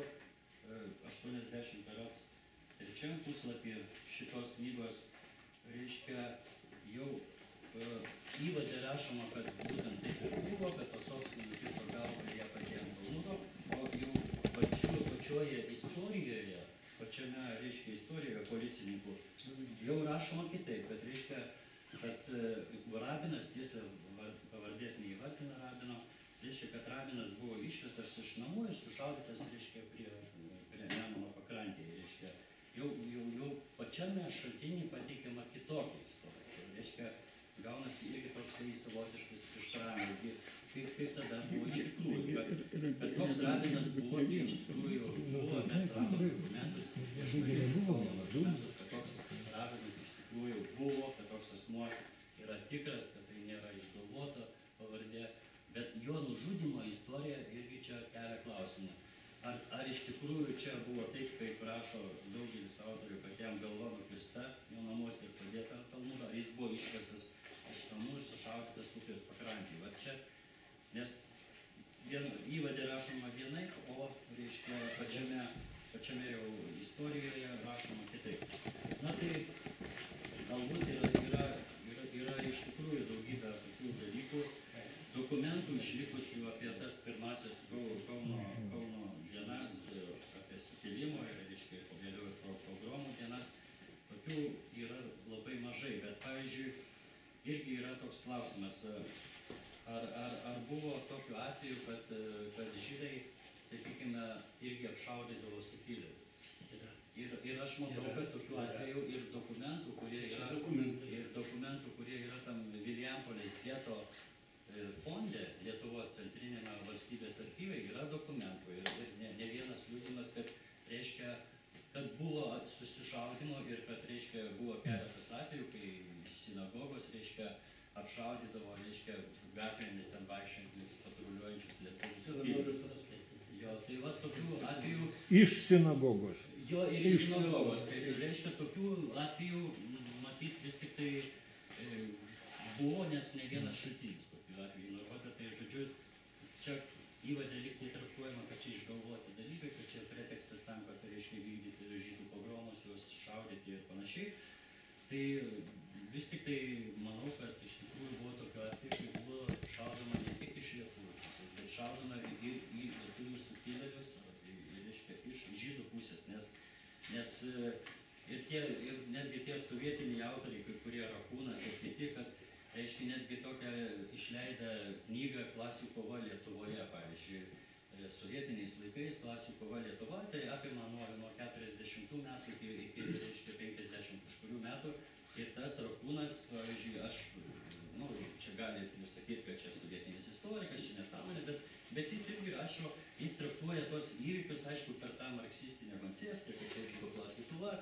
83 puslapį šitos knygos, reiškia, jau įvade rašoma, kad būtent taip ir buvo, kad Osovskis nukirto galvą ir ją padėjo ant Talmudo, o jau pačioje istorijoje, pačiame, reiškia, istorijoje policininkų jau rašoma kitaip, kad, reiškia, kad Rabinas, tiesa, pavardės neįvardina Rabino, reiškia, kad Rabinas buvo išvestas iš namų ir sušaudytas, reiškia, prie Nemuno pakrantėje, reiškia. Jau pačiame šaltinį pateikiama kitokia istorija. Reiškia, gaunasi irgi toksai savotiškas prieštaravimas. Kaip tada buvo iš tikrųjų, kad toks Rabinas buvo, tai iš tikrųjų buvo, mes radome dokumentus, dokumentus, kad toks Rabinas iš tikrųjų buvo, kad toks asmuo yra tikras, kad tai nėra išgalvota pavardė, bet jo nužudimo istorija irgi čia kelia klausimą. Ar iš tikrųjų čia buvo taip, kaip rašo daugelis autorių, kad jam galva nukirsta jo namuose ir padėta ant Talmudo, ar jis buvo išvestas iš namų ir sušaudytas upės pakrantėje. Va čia, nes įvade rašoma vienaip, o, reiškia, pačiame jau istorijoje rašoma kitaip. Na tai galbūt yra iš tikrųjų daugybė tokių dalykų, dokumentų išlikusių apie tas pirmasis Kauno dienas, apie sukilimo ir, reiškia, vėliau ir pogromų dienas, tokių yra labai mažai, bet, pavyzdžiui, irgi yra toks klausimas, ar buvo tokiu atveju, kad žydai, sakykime, irgi apšaudydavo sukilėlius. Ir aš matau, kad tokiu atveju ir dokumentų, kurie yra tam Vilijampolės geto fonde, Lietuvos centrinėme valstybės archyve, yra dokumentų ir ne vienas liudijimas, kad, reiškia, kad buvo susišaudymo ir kad, reiškia, buvo keletas atvejų, kai sinagogos, reiškia, apšaudydavo, reiškia, gatvėmis ten vaikščiančius patruliuojančius lietuvius. Jo, tai va tokių atvejų... Iš sinagogos. Jo, ir iš sinagogos. Tai reiškia, tokių atvejų, matyt, vis tik tai buvo, nes ne vienas šaltinis tokių atvejų nurodo. Tai, žodžiu, čia įvade liktai traktuojama, kad čia išgalvoti dalykai, kad čia pretekstas tam, kad reiškia vykdyti žydų pogromus, juos šaudyti ir panašiai. Tai vis tik tai manau, kad iš tikrųjų buvo tokiu atveju, kai buvo šaudoma ne tik iš lietuvių pusės, bet šaudoma ir į lietuvių sukilėlius, reiškia, iš žydų pusės, nes ir netgi tie sovietiniai autoriai, kai kurie Rakūnas ir kiti, kad, reiškia, netgi tokią išleidę knygą Klasių kova Lietuvoje, pavyzdžiui, sovietiniais laikais Klasių kova Lietuva, tai apima nuo 40 metų iki, reiškia, 50 kažkurių metų. Ir tas Rakūnas, pavyzdžiui, čia gali sakyti, kad čia sovietinis istorikas, čia nesąmonė, bet jis irgi rašo, jis traktuoja tos įvykius, aišku, per tą marksistinę koncepciją, kad čia vyko Klasių kova, kad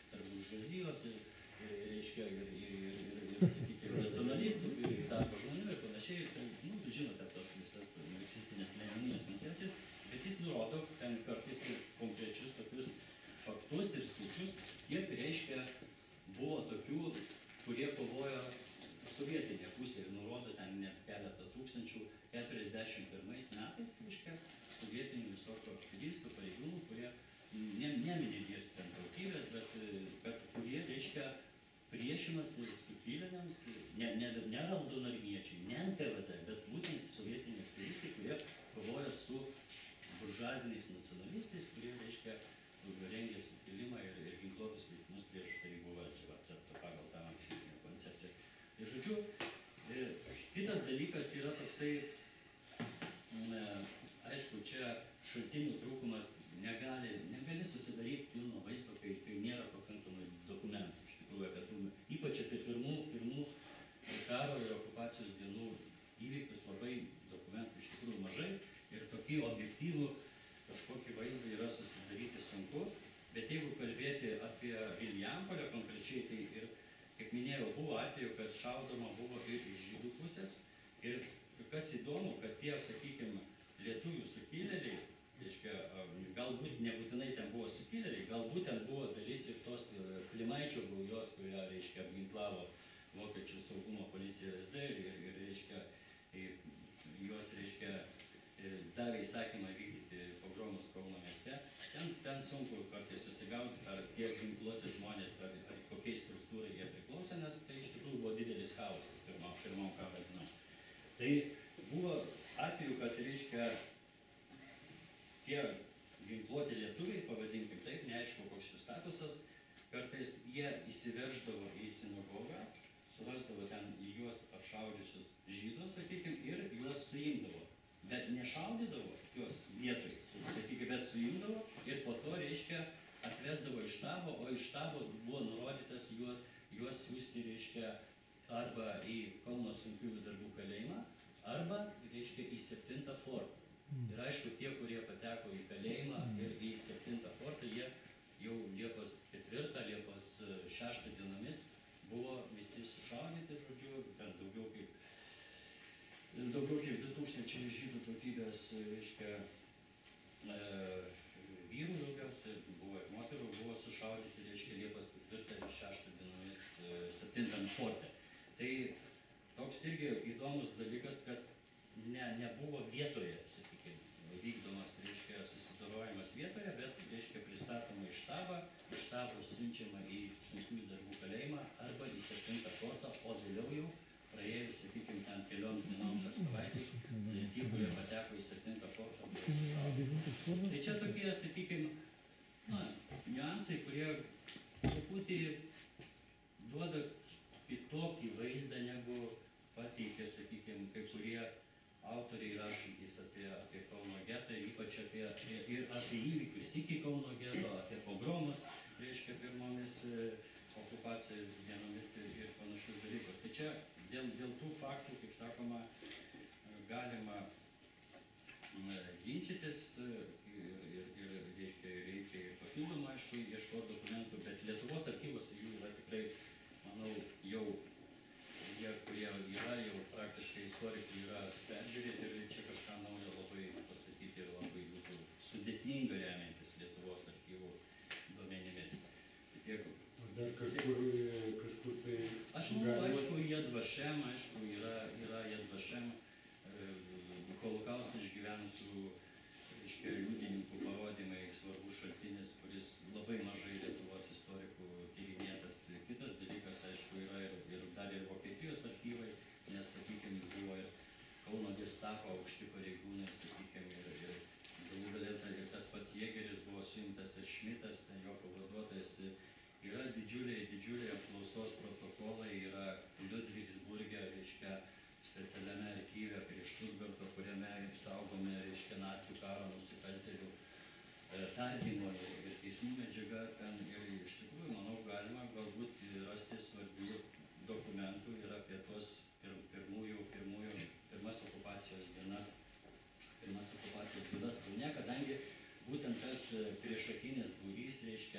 tarp buržuazijos reiškia, sakykime, nacionalistų, ir darbo žmonių ir panašiai. Ir tai, nu, žinote tos visas marksistinės lenininės koncepcijas, bet jis nurodo ten kartais ir konkrečius tokius faktus ir skaičius, kiek reiškia buvo tokių, kurie kovojo sovietinė pusė ir nurodo ten net keletą tūkstančių 41 metais, reiškia, sovietinių visokio aktyvistų, pareigūnų, kurie neminė jas ten tautybės, bet kurie, reiškia, priešinosi sukilėliams, ne raudonarmiečiai, ne NKVD, bet būtent sovietiniai aktyvistai, kurie kovojo su buržuaziniais nacionalistais, kurie, reiškia, rengė sukilimą ir ginkluotus veiksmus prieš tarybų valdžią, pagal tą marksistinę koncepciją. Ir žodžiu, kitas dalykas yra toksai, aišku, čia šaltinių trūkumas negali susidaryti pilno vaizdo, kai nėra pakankamai dokumentų, iš tikrųjų, apie tų, ypač apie pirmų karo ir okupacijos dienų įvykius labai dokumentų iš tikrųjų mažai ir tokį objektyvų kažkokį vaizdą yra susidaryti sunku, bet jeigu kalbėti apie Vilijampolę konkrečiai, tai ir, kaip minėjau, buvo atveju, kad šaudoma buvo ir iš žydų pusės. Ir kas įdomu, kad tie, sakykime, lietuvių sukilėliai, reiškia, galbūt nebūtinai ten buvo sukilėliai, galbūt ten buvo dalis ir tos Klimaičio gaujos, kurią, reiškia, apginklavo vokiečių saugumo policija SD ir reiškia, juos, reiškia, davė įsakymą vykdyti pogromus Kauno mieste. Ten sunku kartais susigauti, ar tie ginkluoti žmonės, ar kokiai struktūrai jie priklausė, nes tai iš tikrųjų buvo didelis chaosas pirmam karo dienom. Tai buvo atveju, kad, reiškia, tie ginkluoti lietuviai, pavadinkim taip, neaišku koks jų statusas, kartais jie įsiverždavo į sinagogą, surasdavo ten į juos apšaudžiusius žydus, sakykime, ir juos suimdavo. Bet nešaudydavo juos vietoj, sakykime, bet suimdavo ir po to, reiškia, atvesdavo iš štabo, o iš štabo buvo nurodytas juos siųsti, reiškia, arba į Kauno sunkiųjų darbų kalėjimą, arba, reiškia, į 7 fortą. Ir aišku, tie, kurie pateko į kalėjimą ir į 7 fortą, jie jau Liepos 4, Liepos 6 dienomis buvo visi sušaudyti, žodžiu, ten daugiau kaip 2000 žydų tautybės, reiškia, vyrų daugiausia, buvo ir moterų, buvo sušaudyti, reiškia, Liepos 4 ir 6 dienomis 7 forte. Tai toks irgi įdomus dalykas, kad nebuvo vietoje, sakykime, vykdomas, reiškia, susidorojimas vietoje, bet, reiškia, pristatoma į štabą, iš štabo siunčiama į sunkiųjų darbų kalėjimą arba į 7 fortą, o vėliau jau praėjus, sakykime, ten kelioms dienoms ar savaitės, tie, kurie pateko į 7 fortą, buvo sušaudyti. Tai čia tokie, sakykime, niuansai, kurie truputį duoda kitokį vaizdą, negu pateikia, sakykime, kai kurie autoriai rašantys apie Kauno getą, ypač apie įvykius iki Kauno geto, apie pogromus, reiškia, pirmomis okupacijos dienomis ir panašius dalykus. Tai čia dėl tų faktų, kaip sakoma, galima ginčytis ir reikia papildomą, aišku, ieškoti dokumentų, bet Lietuvos archyvuose jų yra tikrai, manau, jau jie, kurie yra, jau praktiškai istorikai yra peržiūrėti ir čia kažką naujo labai pasakyti ir labai būtų sudėtinga remiantis Lietuvos archyvų duomenimis. Dar kažkur tai... Aš manau, aišku, Jadvašem, aišku, yra Jadvašem holokaustą išgyvenusių, reiškia, liudininkų parodymai, svarbus šaltinis, kuris labai mažai Lietuvos istorikų tyrinėtas. Kitas dalykas, aišku, yra ir dar ir Vokietijos archyvai, nes, sakykime, buvo ir Kauno gestapo aukšti pareigūnai, sakykime, ir galų galėta ir tas pats Jėgeris buvo suimtas ir Šmitas, ten jo pavaduotojas. Yra didžiuliai apklausos protokolai, yra Liudvigsburge, reiškia, specialiame archyve prie Štutgarto, kuriame saugomi, reiškia, nacių karo nusikaltėlių tardymo ir teismų medžiaga. Ten ir iš tikrųjų, manau, galima galbūt rasti svarbių dokumentų ir apie tos pirmas okupacijos dienas Kaune, kadangi būtent tas priešakinis būrys, reiškia,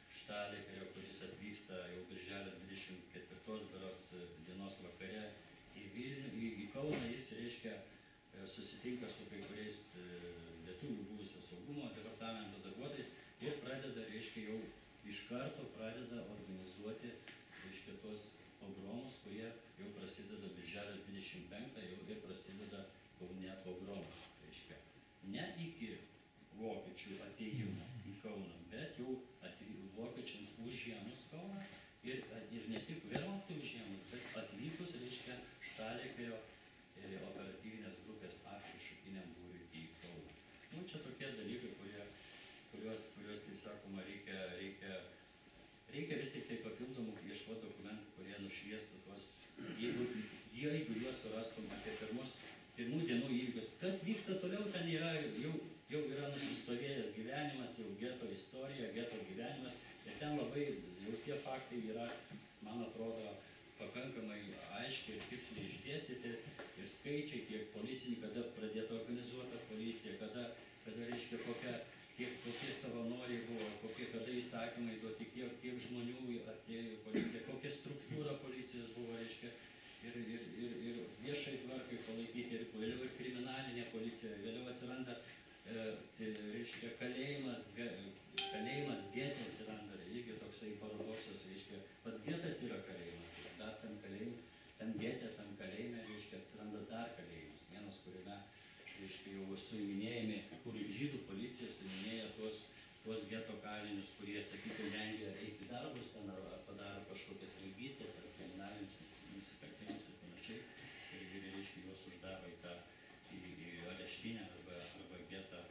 Štalekerio, kuris atvyksta jau birželio 24 berods dienos vakare į Vilnių, į Kauną. Jis, reiškia, susitinka su kai kuriais lietuvių buvusio saugumo departamento darbuotojais ir pradeda, reiškia, jau iš karto pradeda organizuoti, reiškia, tos pogromus, kurie jau prasideda birželio 25, jau ir prasideda Kaune pogromas, reiškia. Ne iki vokiečių atėjimo į Kauną, bet jau vokiečiams užėmus Kauną ir ne tik Vermachtui užėmus, bet atvykus, reiškia, Štalekerio operatyvinės grupės šakiniam būriui į Kauną. Nu, čia tokie dalykai, kuriuos, kaip sakoma, reikia vis tik tai papildomų ieškoti dokumentų, kurie nušviestų tuos, jeigu juos surastum apie pirmų dienų įvykius. Kas vyksta toliau, ten yra, jau yra nusistovėjęs gyvenimas, jau geto istorija, geto gyvenimas. Ir ten labai, jau tie faktai yra, man atrodo, pakankamai aiškiai ir tiksliai išdėstyti. Ir skaičiai, kiek policininkų, kada pradėta organizuota policija, kada reiškia, kokie savanoriai buvo, kada įsakymai duoti, kiek žmonių atėjo į policiją, kokia struktūra policijos buvo, reiškia, ir viešai tvarkai palaikyti, ir vėliau ir kriminalinė policija, vėliau atsiranda, reiškia, kalėjimas gete atsiranda, irgi toksai paradoksas, reiškia, pats getas yra kalėjimas, dar tam gete, tam kalėjime, reiškia, atsiranda dar kalėjimas, vienas, kuriame, reiškia, jau suiminėjami, kur žydų policija suiminėja tuos geto kalinius, kurie, sakykime, vengia eiti darbus ten, ar padaro kažkokias vagystes, ar kriminalinius nusikaltimus ir panašiai, ir reiškia, juos uždaro į areštinę arba getą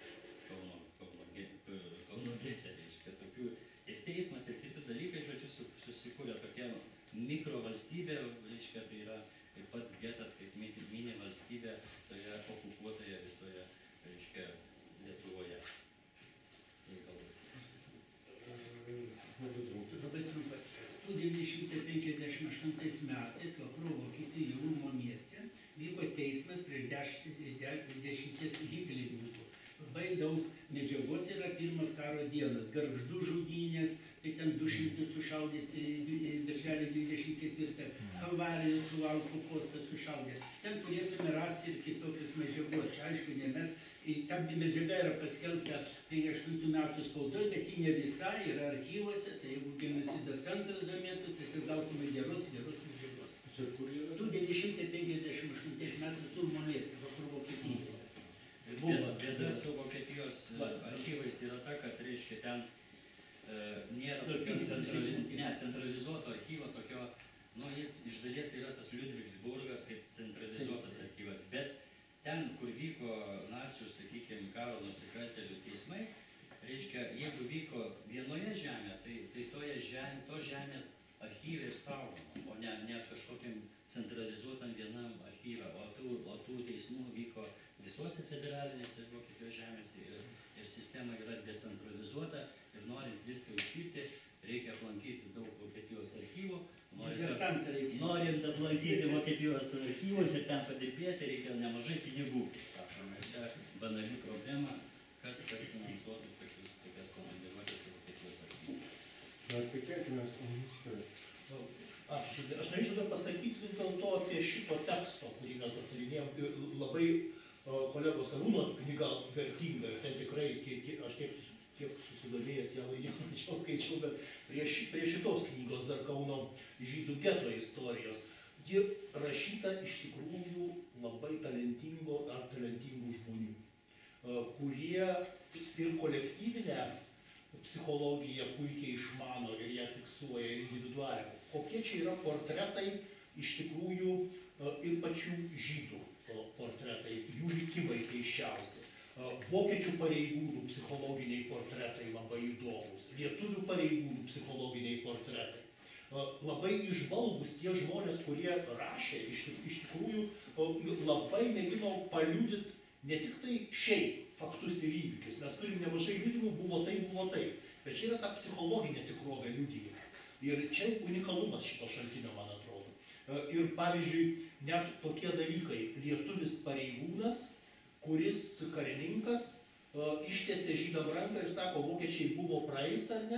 Kauno gete, reiškia, tokių. Ir teismas, ir kiti dalykai, žodžiu, susikūrė tokia mikrovalstybė, reiškia, tai yra ir pats getas kaip mini valstybė toje okupuotoje visoje, reiškia, Lietuvoje. Labai trumpai. 1958 metais Vakarų Vokietijoje Ulmo mieste vyko teismas prieš 10 hitlerininkų. Labai daug medžiagos yra pirmas karo dienas, Gargždų žudynės, tai ten 200 sušaudyti birželio 24, Kalvarijos Suvalkų postas sušaudė. Ten turėtume rasti ir kitokius medžiagos. Čia aišku, ne mes, ta medžiaga yra paskelbta 58 metų spaudoje, bet ji ne visa, yra archyvuose, tai jeigu genocido centras domėtų, tai gautume geros medžiagos. Čia kur yra? 1958 metais Ulmo mieste, Vakarų Vokietijoje. Bėda su Vokietijos archyvais yra ta, kad, reiškia, ten nėra tokio centralizuoto archyvo, tokio, nu, jis iš dalies yra tas Liudvigsburgas kaip centralizuotas archyvas, bet ten, kur vyko nacių, sakykime, karo nusikaltėlių teismai, reiškia, jeigu vyko vienoje žemėje, tai to žemės archyve ir saugoma, o ne kažkokiam centralizuotam vienam archyve, o tų teismų vyko visuose federalinėse Vokietijos žemėse ir sistema yra decentralizuota ir norint viską ištirti, reikia aplankyti daug Vokietijos archyvų, norint aplankyti Vokietijos archyvus ir ten padirbėti, reikia nemažai pinigų, kaip sakoma. Ir čia banali problema, kas finansuotų tokias komandiruotės į Vokietijos archyvus. Na, tikėkimės, ministrai. Aš norėčiau dar pasakyti vis dėlto apie šito teksto, kurį mes aptarinėjom, labai kolegos Arūno knyga vertinga, ir ten tikrai, aš tiek susidomėjęs ją mažiau skaičiau, bet prie šitos knygos dar Kauno žydų geto istorijos. Ji rašyta iš tikrųjų labai talentingų žmonių, kurie ir kolektyvinę psichologiją puikiai išmano ir ją fiksuoja individualiai. Kokie čia yra portretai iš tikrųjų ir pačių žydų portretai, jų likimai keiščiausi. Vokiečių pareigūnų psichologiniai portretai labai įdomus, lietuvių pareigūnų psichologiniai portretai. Labai išvalgus tie žmonės, kurie rašė, iš tikrųjų labai mėgino paliudyti ne tik tai šiaip faktus ir įvykius. Mes turim nemažai liudijimų, buvo taip, bet čia yra ta psichologinė tikrovė liudijimai. Ir čia unikalumas šito šaltinio, man atrodo. Ir pavyzdžiui, net tokie dalykai, lietuvis pareigūnas, kuris karininkas ištiesė žydam ranką ir sako, vokiečiai buvo praeis ar ne,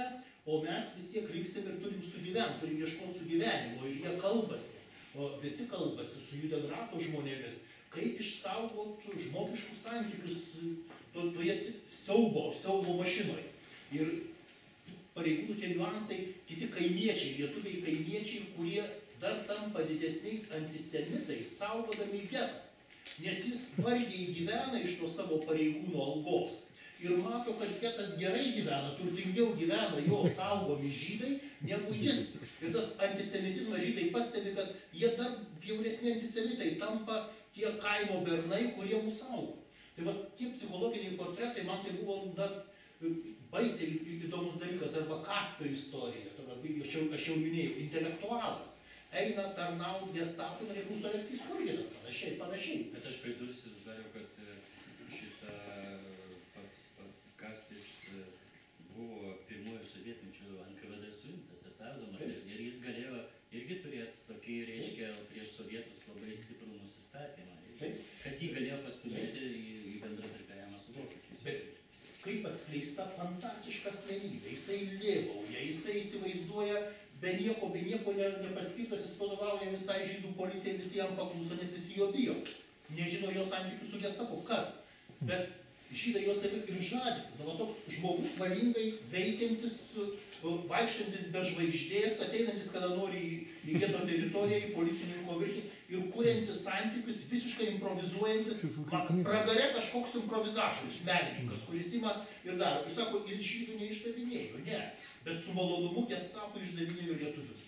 o mes vis tiek liksim ir turim sugyventi, turim ieškoti sugyvenimo ir jie kalbasi, visi kalbasi su Judenrato žmonėmis, kaip išsaugoti žmogiškus santykius toje siaubo mašinoje. Ir pareigūnų tie niuansai, kiti kaimiečiai, lietuviai kaimiečiai, kurie dar tampa didesniais antisemitais, saugodami getą. Nes jis vargiai gyvena iš to savo pareigūno algos. Ir mato, kad getas gerai gyvena, turtingiau gyvena jo saugomi žydai negu jis. Ir tas antisemitizmas žydai pastebi, kad jie dar bjauresni antisemitai tampa tie kaimo bernai, kurie mus saugo. Tai va, tie psichologiniai portretai, man tai buvo baisiai įdomus dalykas, arba Kaspio istorija, aš jau minėjau, intelektualas. Eina tarnauti Gestapui, kaip mūsų Aleksys Churginas, panašiai. Bet aš pridursiu dar, kad šitą pats Kaspis buvo pirmojo sovietmečio NKVD suimtas ir tardomas, ir jis galėjo irgi turėti tokį, reiškia, prieš sovietus labai stiprų nusistatymą, kas jį galėjo pastumėti į bendradarbiavimą su vokiečiais. Bet kaip atskleista fantastiška asmenybė, jisai lėbauja, jisai įsivaizduoja be nieko nepaskirtas, jis vadovauja visai žydų policijai, visi jam pakluso, nes visi jo bijo. Nežino jo santykių su Gestapu. Kas? Bet žydai jos ir žadisi. Na, toks žmogus valingai veikiantis, vaikštantis be žvaigždės, ateinantis, kada nori į geto teritoriją, į policininko viršį ir kuriantis santykius, visiškai improvizuojantis, pragare kažkoks improvizatorius, menininkas, kuris ima ir daro. Ir sako, jis žydų neišdavinėjo, ne, bet su malonumu Gestapu išdavinėjo lietuvius.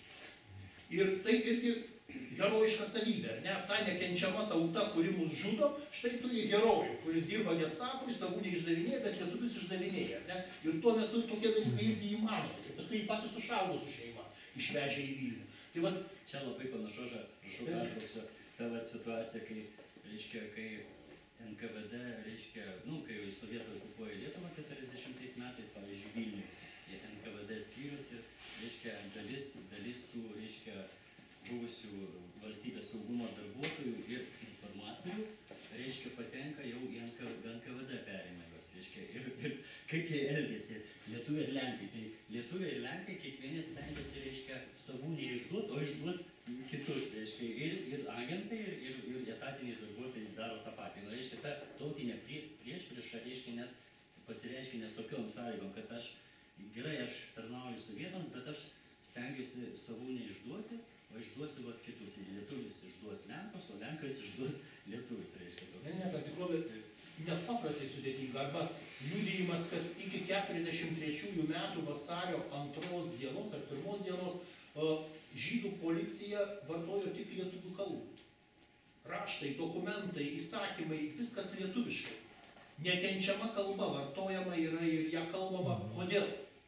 Ir tai irgi herojiška savybė, ne? Ta nekenčiama tauta, kuri mus žudo, štai turi herojų, kuris dirba Gestapui, savų neišdavinėja, bet lietuvius išdavinėja, ne? Ir tuo metu tokie dalykai irgi įmanomi. Paskui jį patys sušaudo su šeima, išvežė į Vilnių. Tai va, čia labai panašu, aš atsiprašau, pertrauksiu, ta situacija, kai, reiškia, kai NKVD, reiškia, kai sovietai okupuoja Lietuvą 40 metais, pavyzdžiui, Vilnių, NKVD skyrius ir, reiškia, dalis tų, reiškia, buvusių valstybės saugumo darbuotojų ir informatorių, reiškia, patenka jau į NKVD perėmę juos, reiškia, ir kaip jie elgėsi, lietuviai ir lenkai. Tai lietuviai ir lenkai kiekvienai stengiasi, reiškia, savų neišduoti, o išduoti kitus, reiškia, ir agentai, ir etatiniai darbuotojai daro tą patį. Reiškia, ta tautinė priešprieša, reiškia, net pasireiškia net tokiom sąlygom, kad gerai, aš tarnauju sovietams, bet aš stengiuosi savų neišduoti, o išduosiu kitus. Ir lietuvis išduos lenkus, o lenkas išduos lietuvis, reiškia. Ne, ta tikrovė nepaprastai sudėtinga. Arba liudijimas, kad iki 43 metų vasario 2 dienos ar 1 dienos žydų policija vartojo tik lietuvių kalbą. Raštai, dokumentai, įsakymai, viskas lietuviškai. Nekenčiama kalba vartojama yra ir ją kalbama. Kodėl?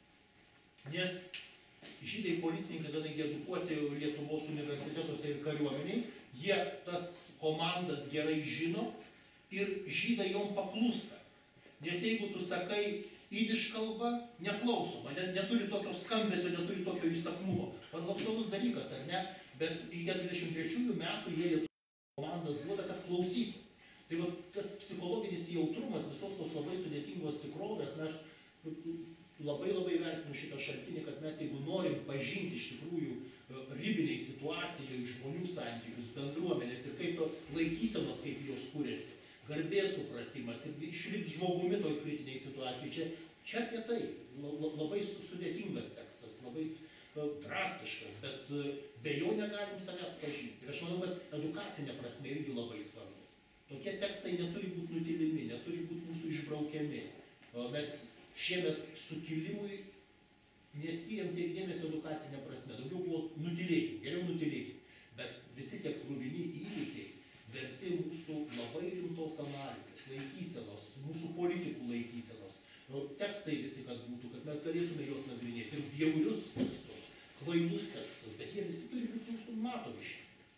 Nes žydai policininkai, kadangi edukuoti Lietuvos universitetuose ir kariuomeniai, jie tas komandas gerai žino ir žydai jom paklūsta. Nes jeigu tu sakai jidiš kalba, neklausoma, neturi tokio skambesio, neturi tokio įsakmumo. Paradoksalus dalykas, ar ne? Bet į 43 metų jie Lietuvos komandas duoda, kad klausytų. Tai va, tas psichologinis jautrumas visos tos labai sudėtingos tikrovės, na, aš labai vertinu šitą šaltinį, kad mes, jeigu norim pažinti iš tikrųjų ribiniai situacijai, žmonių santykius, bendruomenės ir kaip to laikysenos, kaip jos kūrėsi, garbės supratimas ir išlikti žmogumi toj kritiniai situacijai, čia apie tai. Labai sudėtingas tekstas, labai drastiškas, bet be jo negalim savęs pažinti. Ir aš manau, kad edukacinė prasme irgi labai svarbu. Tokie tekstai neturi būti nutilimi, neturi būti mūsų išbraukiami. Mes šiemet sukilimui neskyrėm tiek dėmesio edukacinė prasme. Daugiau buvo nutilėkim, geriau nutilėkim. Bet visi tie kruvini įvykiai verti mūsų labai rimtos analizės, laikysenos, mūsų politikų laikysenos. Tekstai visi, kad būtų, kad mes galėtume juos nagrinėti. Ir bjaurius tekstus, kvailus tekstus, bet jie visi turi būti mūsų matomi.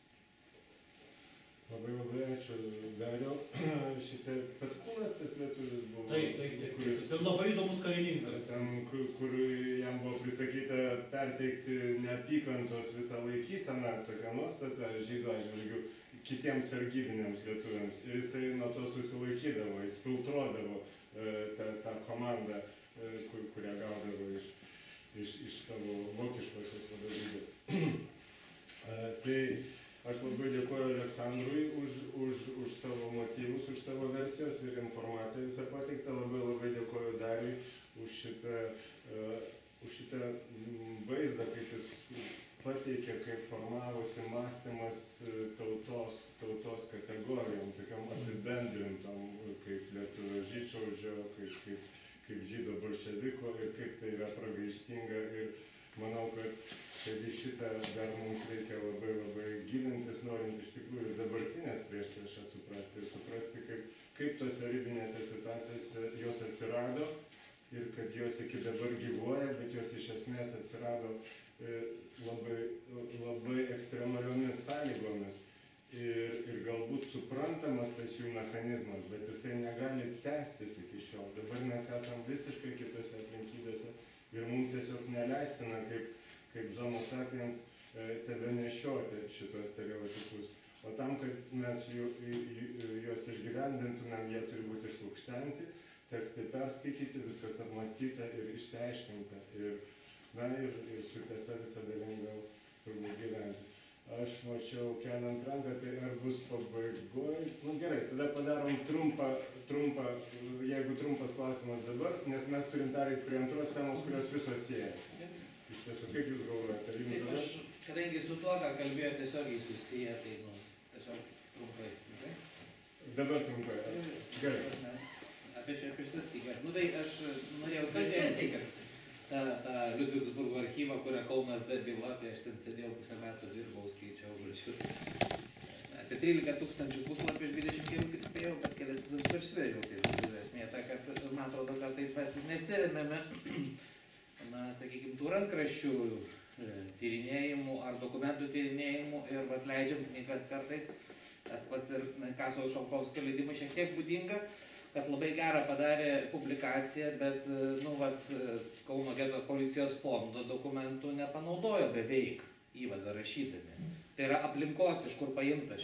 Labai ačiū, Dariau. Šitą Petkūnas tas lietuvis buvo. Taip. Tai labai įdomus karininkas. Ten, kur jam buvo prisakyta perteikti neapykantos visą laikyseną, tokią nuostatą žydų atžvilgių kitiems sargybiniams lietuviams. Ir jisai nuo to susilaikydavo, jis filtruodavo tą komandą, kurią gaudavo iš savo vokiškosios vadovybės. Tai aš labai dėkoju Aleksandrui už savo motyvus, už savo versijos ir informaciją visą pateiktą. Labai dėkoju Dariui už šitą vaizdą, kaip jis pateikė, kaip formavosi mąstymas tautos kategorijom, tokiam apibendrintom, kaip lietuvio žydšaudžio, kaip žydo bolševiko ir kaip tai yra pragaištinga. Ir manau, kad į šitą dar mums reikia labai gilintis, norint iš tikrųjų dabartinės priešpriešas suprasti ir suprasti, kaip tose ribinėse situacijose jos atsirado ir kad jos iki dabar gyvuoja, bet jos iš esmės atsirado labai ekstremaliomis sąlygomis ir galbūt suprantamas tas jų mechanizmas, bet jisai negali tęstis iki šiol. Dabar mes esam visiškai kitose aplinkybėse ir mums tiesiog neleistina kaip Homo sapiens tebe nešioti šitos stereotipus. O tam, kad mes juos išgyvendintumėm, jie turi būti išlukštenti, tekstai perskaityti, viskas apmąstyta ir išsiaiškinta. Ir su tiesa visada lengviau turbūt gyventi. Aš mačiau keliant ranką, tai ar bus pabaigoj? Gerai, tada padarom trumpą, jeigu trumpas klausimas dabar, nes mes turim pereiti prie antros temos, kurios visos siejasi. Iš tiesų, kaip jūs galvojate? Aš, kadangi su tuo, ką kalbėjo tiesiogiai susiję, tai tiesiog trumpai. Dabar trumpai. Gerai. Apie šitas knygas. Tai aš norėjau kalbėti, kad tą Liudvigsburgo archyvą, kurią Kaunas dar byla, tai aš ten sėdėjau pusę metų, dirbau, skaičiau, žodžiu. Apie 13 000 puslapių, 20 kelių tik spėjau, bet kelias vis peršvežiau. Tai esmė ta, kad man atrodo, kad tais mes nesiremėme, sakykime, tų rankraščių tyrinėjimų ar dokumentų tyrinėjimų ir leidžiam knygas kartais. Tas pats ir Kaso Šalkovskio leidimui šiek tiek būdinga, kad labai gerą padarė publikaciją, bet Kauno geto policijos fondo dokumentų nepanaudojo beveik įvadą rašydami. Tai yra aplinkos, iš kur paimtas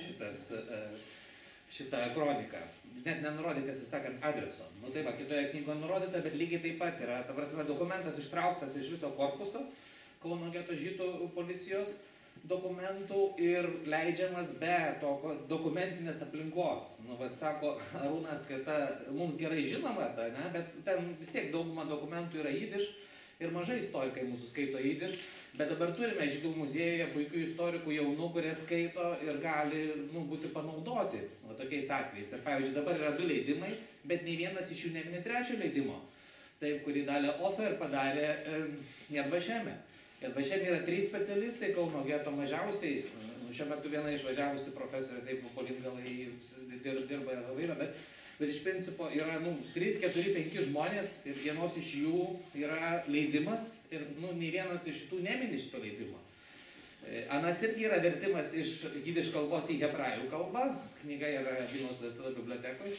šitą kroniką. Net nenurodė, tiesą sakant, adreso. Taip, kitoje knygoje nurodyta, bet lygiai taip pat yra. Ta prasme, dokumentas ištrauktas iš viso korpuso Kauno geto žydų policijos dokumentų ir leidžiamas be dokumentinės aplinkos. Sako Arūnas, kad mums gerai žinoma, bet ten vis tiek dauguma dokumentų yra jidiš ir mažai istorikai mūsų skaito jidiš, bet dabar turime Žydų muziejuje puikių istorikų jaunų, kurie skaito ir gali būti panaudoti tokiais atvejais. Ir pavyzdžiui, dabar yra 2 leidimai, bet nei vienas iš jų nemini 3 leidimo. Taip, kurį Dalia Ofer padarė Jedvašeme. Jedvašeme yra 3 specialistai, Kauno geto mažiausiai, šiuo metu viena išvažiavusi profesorė, taip, Polingalai dirba ir įvairią, bet iš principo yra 3, 4, 5 žmonės ir vienos iš jų yra leidimas ir nei vienas iš tų nemini šito leidimo. Anas irgi yra vertimas iš jidiš kalbos į hebrajų kalbą, knyga yra Vilniaus universiteto bibliotekoje.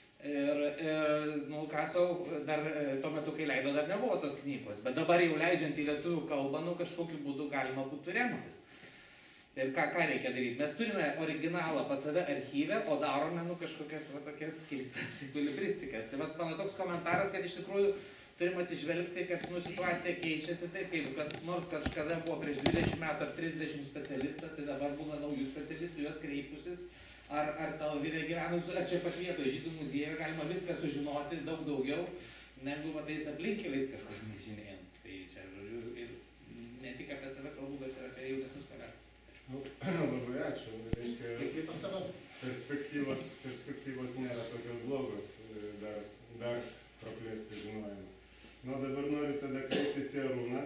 Ir Kasau dar tuo metu, kai leido, dar nebuvo tos knygos, bet dabar jau leidžiant į lietuvių kalbą, kažkokiu būdu galima būtų remtis. Ir ką reikia daryti? Mes turime originalą pas save archyve, o darome kažkokias tokias keistas ekvilibristikas. Tai mano toks komentaras, kad iš tikrųjų turim atsižvelgti, kad situacija keičiasi taip, kaip kas nors kažkada buvo prieš 20 metų ar 30 specialistas, tai dabar būna naujų specialistų, juos kreipusis. Ar tavo vidė gyvenus, ar čia pat vietoje Žydų muziejuje galima viską sužinoti daug daugiau, negu tais aplinkeliais kažkur nežinėjant. Tai čia, žodžiu, ir ne tik apie save kalbu, bet ir apie jaunesnius kolegas. Labai ačiū. Reiškia, perspektyvos nėra tokios blogos dar praplėsti žinojimą. Dabar noriu tada kreiptis į Arūną,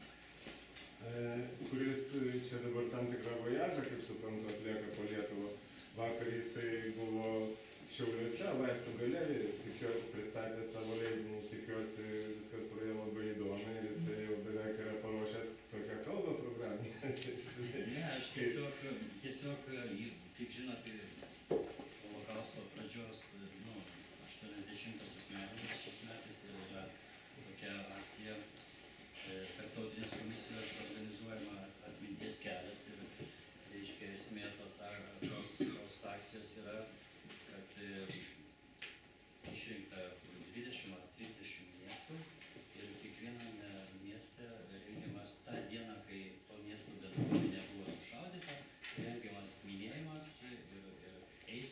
kuris čia dabar tam tikrą vojažą, kaip suprantu, atlieka po Lietuvą. Vakar jisai buvo Šiauliuose, Laisvės galerijoje, pristatė savo leidinį, tikiuosi viskas praėjo labai įdomiai ir jisai jau beveik yra paruošęs tokią kalbą programinę. Ne, aš tiesiog, kaip žinote, holokausto pradžios 80-asis metais, šiais metais yra tokia akcija, tarptautinės komisijos organizuojama atminties kelias ir reiškia esmė tos akcijos yra, kad išrinkta 20 ar 30 miestų ir kiekviename mieste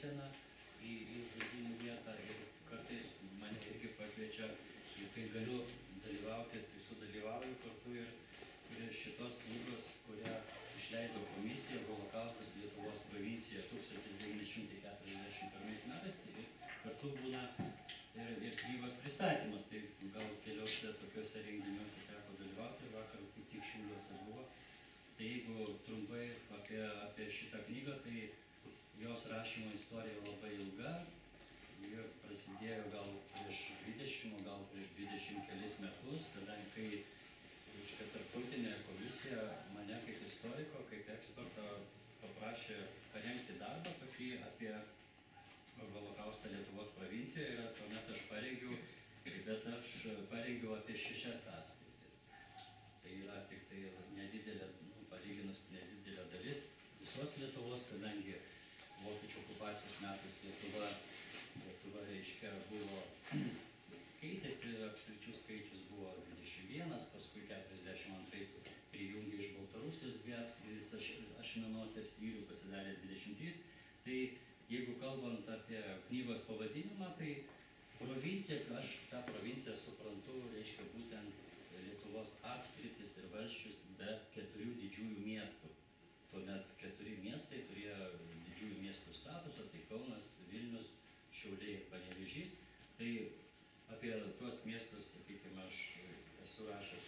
eiseną į žudynių vietą ir kartais mane irgi pakviečia ir kai galiu dalyvauti, tai sudalyvauju kartu ir šitos knygos, kurią išleido komisija Holokaustas Lietuvos provincijoje 1941 metais, tai kartu būna ir knygos pristatymas, tai gal keliose tokiuose renginiuose teko dalyvauti, vakar kaip tik Šiauliuose buvo. Tai jeigu trumpai apie šitą knygą, tai jos rašymo istorija labai ilga, ji prasidėjo gal prieš 20, gal prieš 20 kelis metus, kadangi kai tarptautinė komisija mane kaip istoriko, kaip ekspertą paprašė parengti darbą tokį apie Holokaustą Lietuvos provincijoje ir tuomet aš parengiau, bet aš parengiau apie 6 apskritis. Tai yra tik tai nedidelė, palyginus nedidelė dalis visos Lietuvos, kadangi vokiečių okupacijos metais Lietuva reiškia buvo keitėsi, apskričių skaičius buvo 21, paskui 42 prijungė iš Baltarusijos 2 apskritis, Ašmenos ir Svyrių pasidarė 23. Tai jeigu kalbant apie knygos pavadinimą, tai provincija, aš tą provinciją suprantu, reiškia būtent Lietuvos apskritis ir valsčius be 4 didžiųjų miestų. Tuomet 4 miestai turėjo didžiųjų miestų statusą, tai Kaunas, Vilnius, Šiauliai ir Panevėžys. Tai apie tuos miestus, sakykime, aš esu rašęs,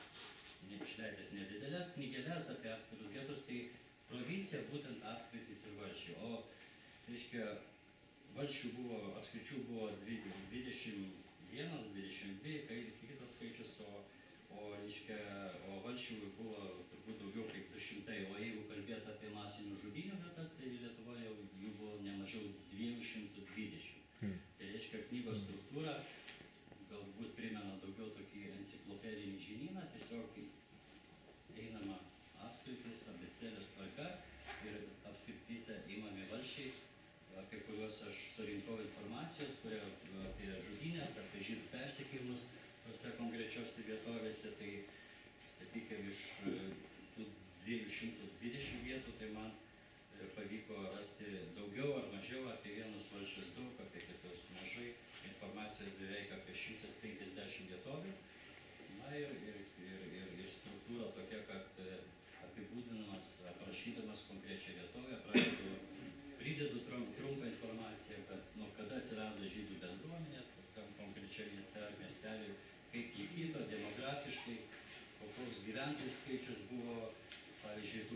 išleidęs nedidelės knygelės apie atskirus getus, tai provincija būtent apskritis ir valsčiai. O, reiškia, valsčių buvo, apskričių buvo 21, 22, kai kitas skaičius, o valsčių buvo turbūt daugiau kaip 200, o jeigu kalbėti apie masinių žudynių vietas, tai Lietuvoje jų buvo nemažiau 220. Tai reiškia, knygos struktūra galbūt primena daugiau tokį enciklopedinį žinyną, tiesiog einama apskritis, abėcėlės tvarka ir apskrityse imami valsčiai, apie kuriuos aš surinkau informacijos, apie žudynės, apie žydų persekiojimus tose konkrečiose vietovėse, tai sakykime, iš 220 vietų, tai man pavyko rasti daugiau ar mažiau, apie vienus valsčius daug, apie kitus mažai, informacijos beveik apie 150 vietovių. Na ir struktūra tokia, kad apibūdinamas, aprašydamas konkrečią vietovę, pridedu trumpą informaciją, kad nuo kada atsirado žydų bendruomenė, konkrečiai miestelį, kaip jį kito demografiškai, koks gyventojų skaičius buvo. Pavyzdžiui,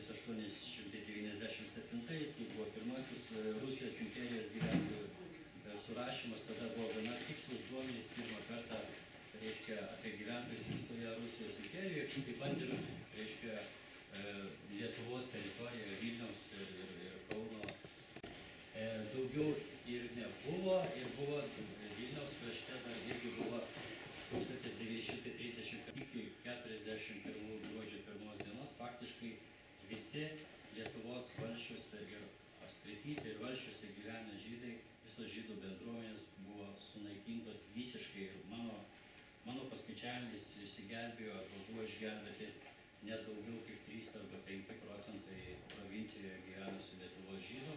1897 tai buvo pirmasis Rusijos imperijos gyventojų surašymas, tada buvo gana tikslus duomenys pirmą kartą, reiškia, apie gyventojus visoje Rusijos imperijoje, taip pat ir, reiškia, Lietuvos teritorijoje, Vilniaus ir Kauno. Daugiau ir nebuvo, ir buvo Vilniaus krašte dar irgi buvo 1930 iki 41 gruodžio 1 dienos faktiškai visi Lietuvos valsčiuose ir apskrityse ir valsčiuose gyvenę žydai, visos žydų bendruomenės buvo sunaikintos visiškai ir mano paskaičiavimais išsigelbėjo arba buvo išgelbėti net daugiau kaip 3 arba 5 procentai provincijoje gyvenusių Lietuvos žydų.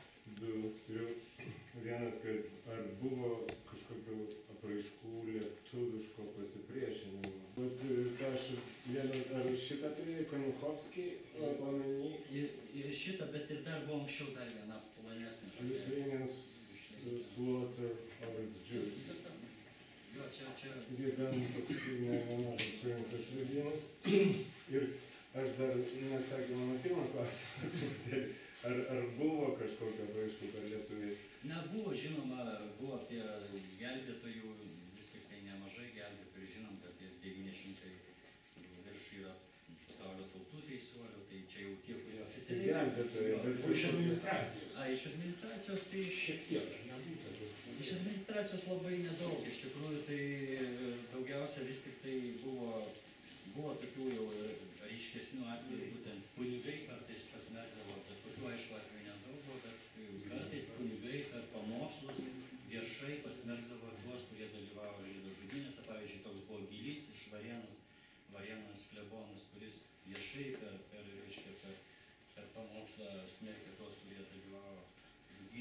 Vienas, kad ar buvo kažkokių apraiškų lietuviško pasipriešinimo. Bet aš ar šitą turėjai Koniuchovskį omeny? Ir šitą, bet ir dar buvo anksčiau dar viena plonesnė. Lithuanians slaughter of its Jews. Jo, čia. Jie gan toks nemažas surinktas liudijimas. Ir aš dar neatsakė mano pirmą klausimą. Ar buvo kažkokia apraiškų, kad lietuviai? Nebuvo, žinoma, buvo apie gelbėtojų, vis tik tai nemažai gelbėtojų, žinom, kad 900 virš yra pasaulio tautų teisuolių, tai čia jau tie, kurie oficialiai... Gelbėtojai, bet Iš administracijos. Iš administracijos tai... Šiek tiek, nebūtų. Iš administracijos labai nedaug, iš tikrųjų tai daugiausia vis tik tai buvo tokių jau ryškesnių atvejų, būtent kunigai kartais pasmerkdavo, bet tokių aišku atvejų nedaug buvo, bet kartais kunigai per pamokslus viešai pasmerkdavo tuos, kurie dalyvavo žydų žudynėse. Pavyzdžiui, toks buvo Gilys iš Varėnos klebonas, kuris viešai per pamokslą smerkė tuos, kurie dalyvavo žudynėse.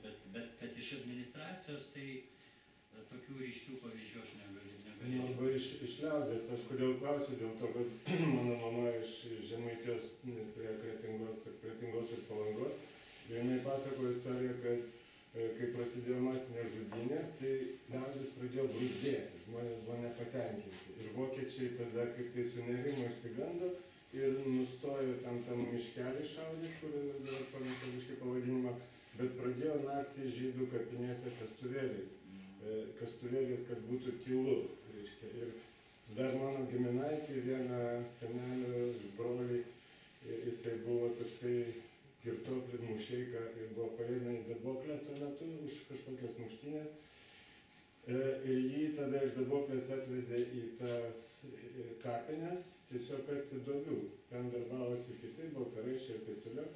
bet kad iš administracijos, tai tokių ryškių pavyzdžių aš negalėčiau. Arba iš liaudės, aš kodėl klausiu, dėl to, kad mano mama iš Žemaitijos prie Kretingos ir Palangos, ir jinai pasakojo istoriją, kad kai prasidėjo masinės žudynės, tai liaudės pradėjo bruzdėti, žmonės buvo nepatenkinti. Ir vokiečiai tada kaip tai sunerimo, išsigando ir nustojo tam miškelį šaudyti, kur dabar pamiršau biškį pavadinimą, bet pradėjo naktį žydų kapinėse kastuvėliais. Kastuvėlis, kad būtų tylu. Reiškia. Ir dar mano giminaitį, vieną senelio brolį, jisai buvo toksai girtuoklis mušeika ir buvo paėmę į daboklę tuo metu už kažkokias muštynės. Ir jį tada iš daboklės atvedė į tas kapines, tiesiog kasti duobių. Ten darbavosi kiti, baltaraiščiai ir taip toliau.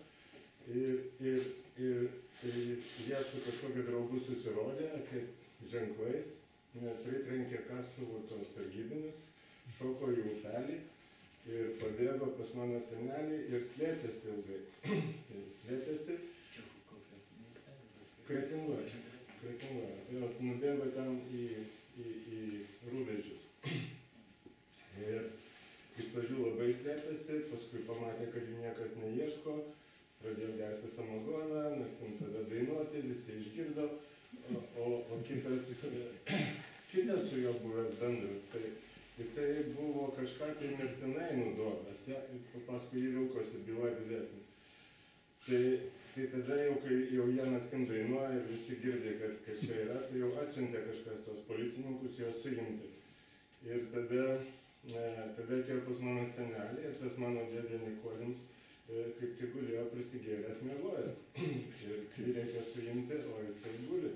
Ir jie su kažkokiu draugu susirodė, ženklais, pritrenkė kastuvų tos sargybinius, šoko į upelį ir pabėgo pas mano senelį ir slėpėsi ilgai. Slėpėsi. Čia kokia miestelė? Kretingoje. Ir nubėgo ten į Rūdaižius. Ir iš pradžių labai slėpėsi, paskui pamatė, kad jų niekas neieško, pradėjo gerti samagoną, naktim tada dainuoti, visi išgirdo. O kitas su juo buvęs bendras, tai jisai buvo kažką tai mirtinai nudobęs, paskui jį vilkosi byla didesnė. Tai tada jau, kai jau jie naktim dainuoja ir visi girdė, kad kas čia yra, tai jau atsiuntė kažkas tos policininkus juos suimti. Ir tada atėjo pas mano senelį ir tas mano dėdė Nikolims kaip tik gulėjo prisigėręs miegojo. Ir kai reikia suimti, o jisai guli.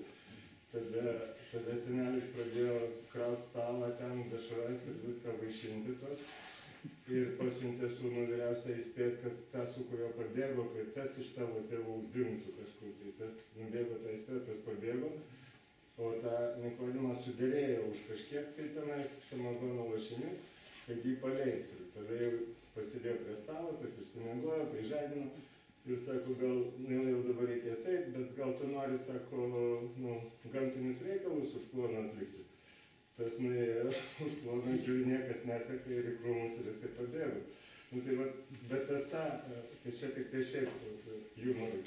Tada senelis pradėjo kraut stalą ten, dešras ir viską vaišinti tos. Ir pasiuntė sūnų vyriausiai įspėti, kad tas, su kurio pabėgo, kad tas iš savo tėvų dingtų kažkur. Tai tas nubėgo, tą įspėjo, tas pabėgo. O tą Nikolimą sudėrėjo už kažkiek tai tenais samagono lašinių, kad jį paleis. Ir tada jau pasidėjo prie stalo, tas išsimiegojo, prižadino ir sako, gal jau dabar reikės eiti, bet gal tu nori, sako, gamtinius reikalus už kloną atlikti. Tas nuėjo už kloną, žiūri, niekas neseka ir į krūmus ir jisai pabėgo. Tai va, bet tasa, tai čia tik tai šiaip humorui.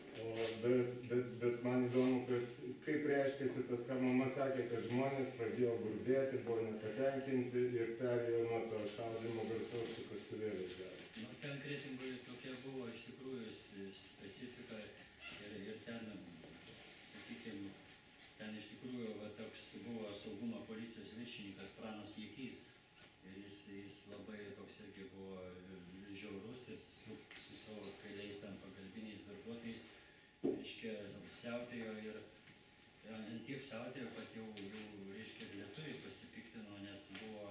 Bet man įdomu, kad kaip reiškėsi tas, ką mama sakė, kad žmonės pradėjo burbėti, buvo nepatenkinti ir perėjo nuo to šaudymo garsaus su kastuvėliais. Ten Kretingoje tokia buvo iš tikrųjų specifika ir ten, sakykime, ten iš tikrųjų toks buvo saugumo policijos viršininkas Pranas Jekys. Ir jis labai toks irgi buvo žiaurus ir su savo kairiais ten pagalbiniais darbuotojais, reiškia, siautėjo ir ant tiek siautėjo, kad jau reiškia, lietuviai pasipiktino, nes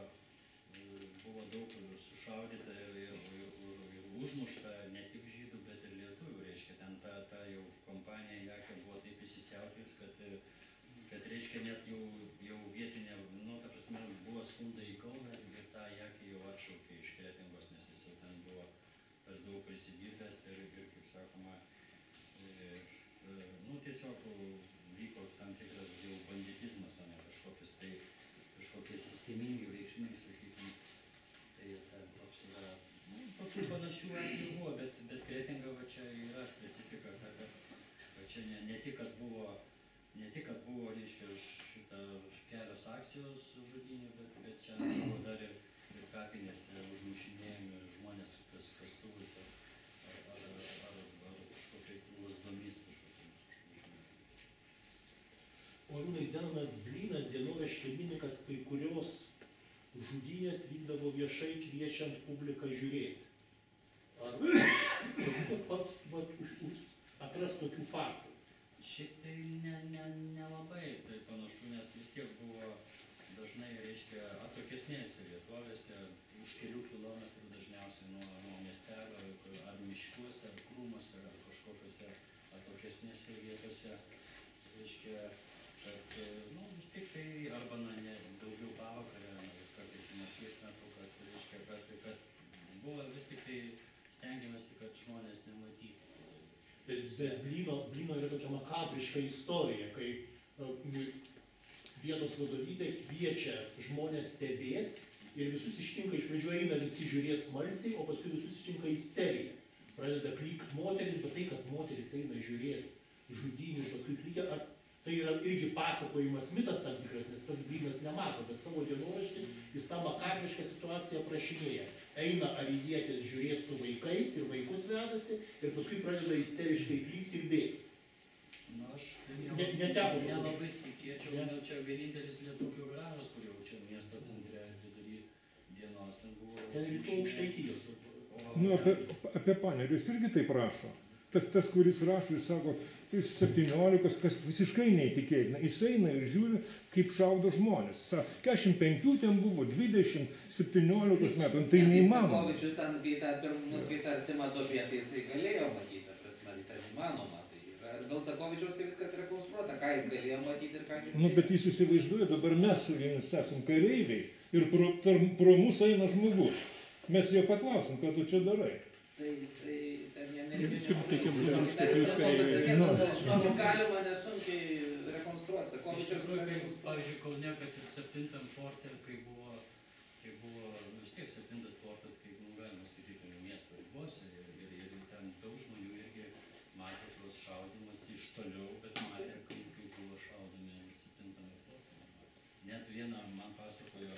buvo daug sušaudyta ir užmušta ne tik žydų, bet ir lietuvių, reiškia, ten ta jau kompanija Jakė buvo taip įsisiautėjus, kad reiškia, net jau vietinė, ta prasme, buvo skundai į Kauną ir tą Jakį jau atšaukė iš Kretingos, nes jis jau ten buvo per daug prisidirbęs ir kaip sakoma, tiesiog vyko tam tikras jau banditizmas, o ne kažkokie sistemingi veiksmai, sakykime. Tai toks yra, tokių panašių atvejų buvo, bet Kretinga va čia yra specifika, kad čia ne tik, kad buvo, reiškia, šitą kelios akcijos žudynių, bet čia buvo dar ir kapinėse užmušinėjami žmonės kastuvais ar kažkokiais lazdomis. Arūnai, Zenonas Blynas dienoraštyje mini, kad kai kurios žudynės vykdavo viešai kviečiant publiką žiūrėti. Ar atras tokių faktų? Šiaip tai nelabai tai panašu, nes vis tiek buvo dažnai, reiškia, atokesnėse vietovėse, už kelių kilometrų dažniausiai nuo miestelio, ar miškuose, ar krūmuose, ar kažkokiuose atokesnėse vietose, reiškia, kad, vis tik tai, arba daugiau pavakarę, kartais nakties metu, kad, reiškia, kad buvo vis tik tai stengiamasi, kad žmonės nematytų Bet Blyno yra tokia makabriška istorija, kai vietos vadovybė kviečia žmonės stebėti ir visus ištinka, iš pradžių eina visi žiūrėti smalsiai, o paskui visus ištinka isterija. Pradeda klykt moteris, bet tai, kad moteris eina žiūrėti žudynių ir paskui klykia, ar tai yra irgi pasakojimas mitas tam tikras, nes pats Blynas nemato, bet savo dienoraštį jis tą makabrišką situaciją aprašinėja. Eina arijietės žiūrėti su vaikais ir vaikus vedasi ir paskui pradeda isteriškai klykti ir bėgti. Na, aš Neteko. nelabai tikėčiau, gal čia vienintelis lietuvių garažas, kur jau čia miesto centre vidury dienos, ten buvo... Ten rytų Aukštaitijos. Nu, apie panerius irgi taip rašo. Tas, kuris rašo, jis sako, jis 17, kas visiškai neįtikėtina. Jis eina ir žiūri, kaip šaudo žmonės. 45 ten buvo, 20, 17 metų, tai neįmanoma. Sakovičius ten, kai ta artima duobė, tai jisai galėjo matyti, prasme, tai įmanoma. Gal Sakovičiaus tai viskas rekonstruota, ką jis galėjo matyti ir ką žiūrėjo. Nu, bet jis įsivaizduoja, dabar mes su jumis esam kareiviai ir pro mūsų eina žmogus. Mes jo paklausim, ką tu čia darai. Tai jisai ten jam nereikia. Visi tokie žmonės, Tai jūs žinoma, galima nesunkiai rekonstruoti. Iš tikrųjų, pavyzdžiui, Kaune, kad ir 7 forte, kai buvo vis tiek 7 fortas, kaip galima sakyti, miesto ribose ir ten daug žmonių irgi matė tuos šaudymus iš toliau, bet matė, kaip buvo šaudomi 7 forte. Net vieną man pasakojo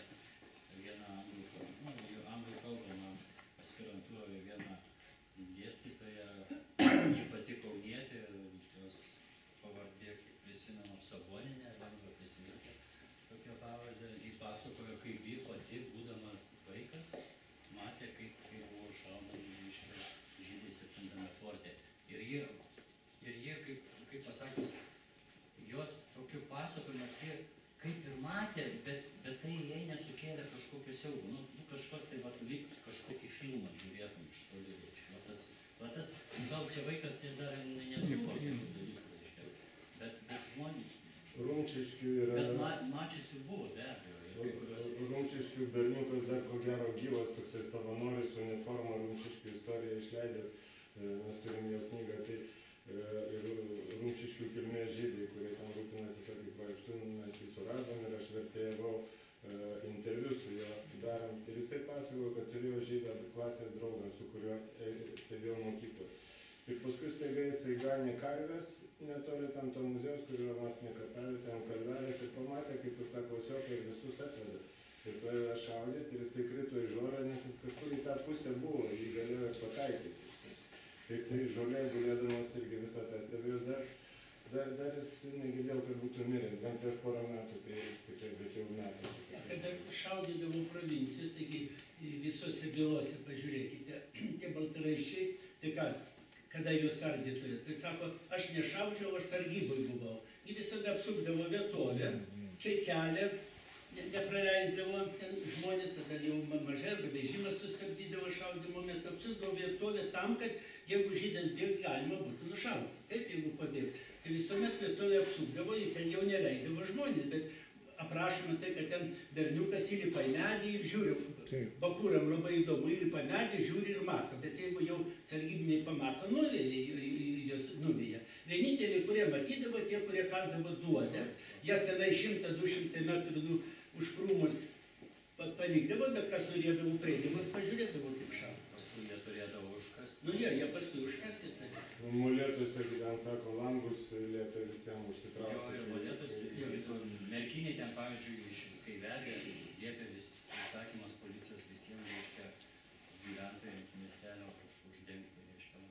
anglų kalbą man aspirantūroje viena dėstytoja, ji pati kaunietė, jos pavardė, kaip prisimenu, Sabonienė, lengva prisiminti tokią pavardę, ji pasakojo, kaip ji pati, būdamas vaikas, matė, kaip buvo šaunami žydai 7 forte. Ir jie kaip pasakius, jos tokiu pasakojimas jie kaip ir matė, bet tai jai nesukėlė kažkokio siaubo. Nu kažkas tai lyg kažkokį filmą žiūrėtum iš toli. Gal čia vaikas jis dar nesuvokė dalykų, bet žmonės. Rumšiškių yra... Bet mačiusių buvo, be abejo. Rumšiškių berniukas dar ko gero gyvas, toksai savanoris su uniforma, Rumšiškių istoriją išleidęs, mes turim jo knygą, tai ir rumšiškių kilmės žydai, kurie ten rūpinasi tokį projektų, mes jį suradom ir aš vertėjavau interviu su juo darant. Ir jisai pasakojo, kad turėjo žydą klasės draugą, su kuriuo sėdėjo mokykloje. Ir paskui staiga jisai ganė karves, netoli tam to muziejaus, kur yra masinė kapavietė ant kalvelės ir pamatė, kaip ir tą klasioką ir visus atveda. Ir pradėjo šaudyti ir jisai krito į žolę, nes jis kažkur į tą pusę buvo, jį galėjo pataikyti. Tai jisai žolė gulėdamas irgi visą tą stebėjus, dar jis negirdėjau, kad būtų miręs, bent prieš porą metų, tai tikrai, bet jau metų. Kada šaudydavo provincijoje, taigi visose bylose, pažiūrėkite, tie baltaraiščiai, tai ką, kada juos tardytojas, tai sako, aš nešaudžiau, aš sargyboj buvau. Jį visada apsukdavo vietovę, kelią, nepraleisdavo ten žmonės, tada jau mažai arba vežimas sustabdydavo šaudymo metu, apsukdavo vietovę tam, kad jeigu žydas bėgs, galima būtų nušauti. Taip, jeigu pabėgs. Tai visuomet vietovę apsukdavo, jį ten jau neleidavo žmonės, bet aprašoma tai, kad ten berniukas įlipa į medį ir žiūri. Bakūram labai įdomu, įlipa į medį, žiūri ir mato. Bet jeigu jau sargybiniai pamato, jos nuvyja. Vieninteliai, kurie matydavo, tie, kurie kasdavo duodes, jie senai 100-200 metrų už krūmus palikdavo, bet kas norėdavo prieidavo ir pažiūrėdavo, kaip šaudo. Paskui jie turėdavo užkasti. Nu jie paskui užkasti. Molėtuose, gyvent, sako, langus liepia visiems užsitraukti. Jo, ir molėtuose, merkiniai ten, pavyzdžiui, kai vedė, liepia įsakymas policijos visiems, reiškia, gyventojai miestelio uždengti, reiškia.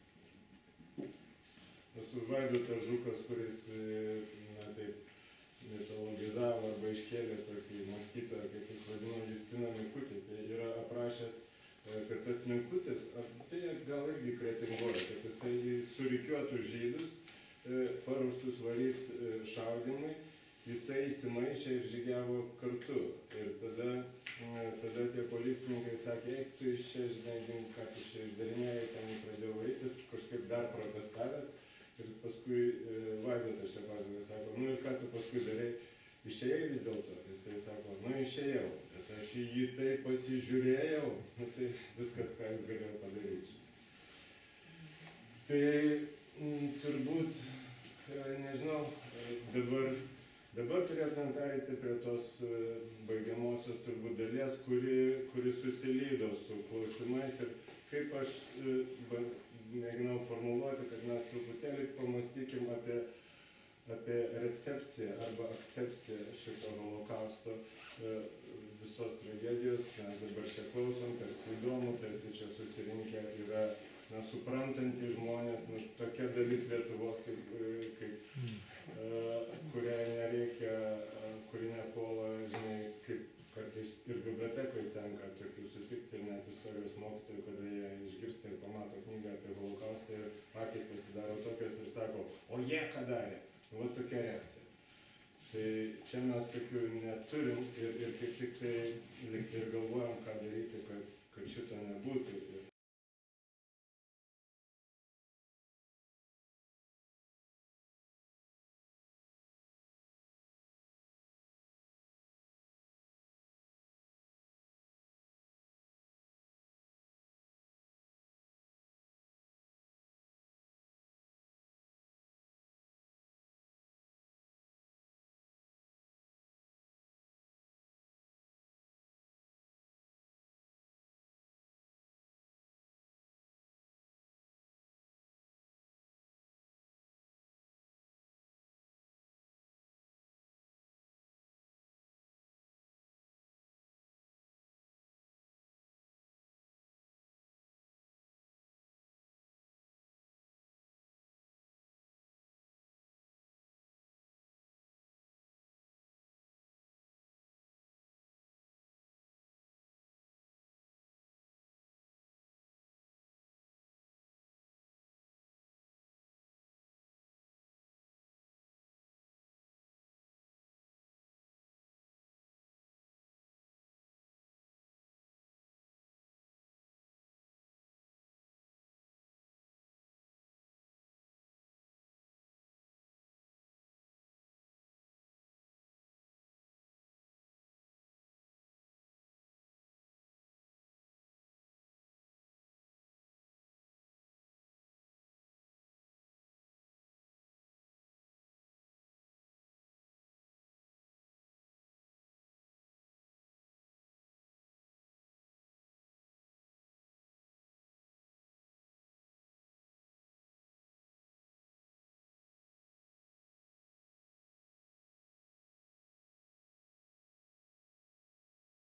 Su Vaidotas Žukas, kuris, na taip, mitologizavo arba iškėlė tokį mąstytoją, kaip jis vadino, Justiną Mikutį, tai yra aprašęs, kad tas Mikutis, tai gal irgi kretingoja, kad jisai surikiuotus žydus, paruoštus varyti šaudimui, jisai įsimaišė ir žygiavo kartu. Ir tada tie policininkai sakė, eik tu iš čia, žinai, ką tu čia išdarinėjai, ten pradėjo vaiktis, kažkaip dar protestavęs. Ir paskui Vaidotas čia pasakoja, sako, nu ir ką tu paskui darai, išėjai vis dėlto? Jisai sako, nu išėjau, bet aš į jį taip pasižiūrėjau, nu tai viskas, ką jis galėjo padaryti. Tai Turbūt, nežinau, dabar turėtume pereiti prie tos baigiamosios turbūt dalies, kuri susilydo su klausimais ir kaip aš mėginau formuluoti, kad mes truputėlį pamastykim apie recepciją arba akcepciją šito holokausto visos tragedijos. Mes dabar čia klausom, tarsi įdomu, tarsi čia susirinkę yra suprantantys žmonės, tokia dalis Lietuvos, kuriai nereikia, kuri nepuola, žinai, kaip kartais ir bibliotekoje tenka tokių sutikti, ir net istorijos mokytojų, kada jie išgirsta ir pamato knygą apie holokaustą ir akys pasidaro tokios ir sako, o jie ką darė? Va tokia reakcija. Tai čia mes tokių neturim ir kaip tik tai ir galvojam, ką daryti, kad šito nebūtų.